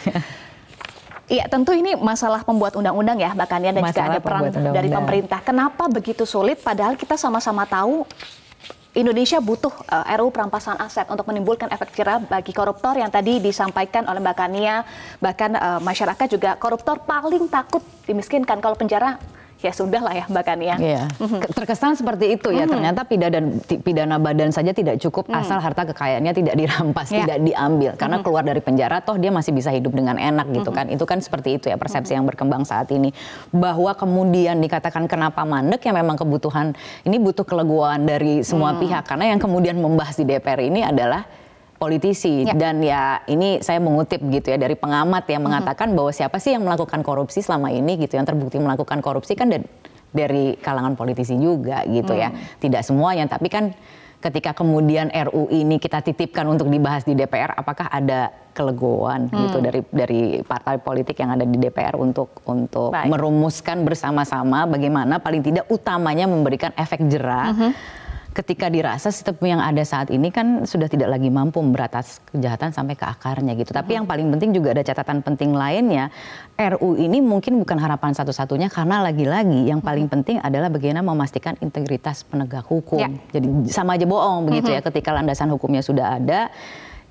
A: Iya, tentu ini masalah pembuat undang-undang ya, Mbak Kania, dan masalah juga ada peran undang-undang dari pemerintah. Kenapa begitu sulit? Padahal kita sama-sama tahu Indonesia butuh uh, R U perampasan aset untuk menimbulkan efek jera bagi koruptor yang tadi disampaikan oleh Mbak Kania. Bahkan uh, masyarakat juga koruptor paling takut dimiskinkan. Kalau penjara ya sudah lah ya Mbak Kania.
B: Iya. Mm-hmm. Terkesan seperti itu ya. Mm-hmm. Ternyata pidana pidana badan saja tidak cukup mm. asal harta kekayaannya tidak dirampas, yeah. tidak diambil. Karena mm-hmm. keluar dari penjara toh dia masih bisa hidup dengan enak gitu mm-hmm. kan. Itu kan seperti itu ya persepsi mm-hmm. yang berkembang saat ini. Bahwa kemudian dikatakan kenapa mandek ya memang kebutuhan ini butuh kelegoan dari semua mm. pihak. Karena yang kemudian membahas di D P R ini adalah politisi ya. Dan ya ini saya mengutip gitu ya dari pengamat yang mengatakan uh-huh. bahwa siapa sih yang melakukan korupsi selama ini gitu, yang terbukti melakukan korupsi kan dari, dari kalangan politisi juga gitu hmm. ya, tidak semuanya, tapi kan ketika kemudian R U ini kita titipkan untuk dibahas di D P R, apakah ada kelegoan hmm. gitu dari dari partai politik yang ada di D P R untuk untuk Baik. merumuskan bersama-sama bagaimana paling tidak utamanya memberikan efek jera. Uh-huh. Ketika dirasa sistem yang ada saat ini kan sudah tidak lagi mampu memberantas kejahatan sampai ke akarnya gitu. Tapi yang paling penting juga ada catatan penting lainnya. R U ini mungkin bukan harapan satu-satunya karena lagi-lagi yang paling penting adalah bagaimana memastikan integritas penegak hukum. Ya. Jadi sama aja bohong begitu ya ketika landasan hukumnya sudah ada.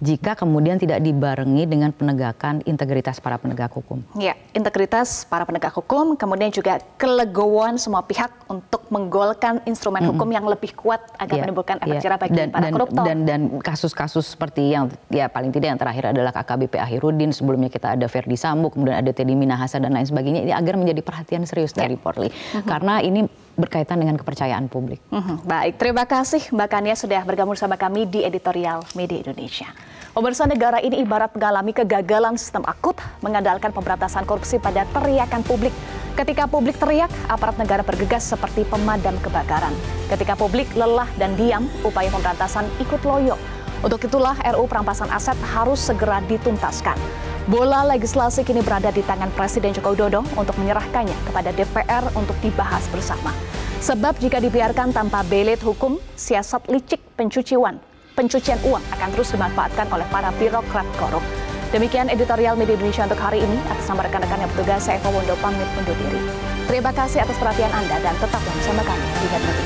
B: jika kemudian tidak dibarengi dengan penegakan integritas para penegak hukum.
A: Ya, integritas para penegak hukum, kemudian juga kelegowoan semua pihak untuk menggolkan instrumen mm-hmm. hukum yang lebih kuat agar yeah, menimbulkan efek
B: yeah.
A: jerah bagi
B: dan,
A: para
B: dan,
A: koruptor. Dan,
B: dan kasus-kasus seperti yang ya paling tidak yang terakhir adalah K K B P Ahirudin, sebelumnya kita ada Verdi Sambo, kemudian ada Teddy Minahasa dan lain sebagainya, ini agar menjadi perhatian serius yeah. dari Polri. Mm-hmm. Karena ini berkaitan dengan kepercayaan publik.
A: Mm-hmm. Baik, terima kasih Mbak Kania sudah bergabung bersama kami di Editorial Media Indonesia. Pemirsa, negara ini ibarat mengalami kegagalan sistem akut mengandalkan pemberantasan korupsi pada teriakan publik. Ketika publik teriak, aparat negara bergegas seperti pemadam kebakaran. Ketika publik lelah dan diam, upaya pemberantasan ikut loyo. Untuk itulah R U perampasan aset harus segera dituntaskan. Bola legislasi kini berada di tangan Presiden Joko Widodo untuk menyerahkannya kepada D P R untuk dibahas bersama. Sebab jika dibiarkan tanpa belit hukum, siasat licik pencucian, pencucian uang akan terus dimanfaatkan oleh para birokrat korup. Demikian Editorial Media Indonesia untuk hari ini. Atas nama rekan-rekan yang bertugas, saya Eva Wondo pamit undur diri. Terima kasih atas perhatian Anda dan tetaplah bersama kami di Metro T V.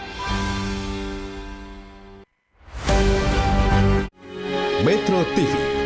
P: Metro T V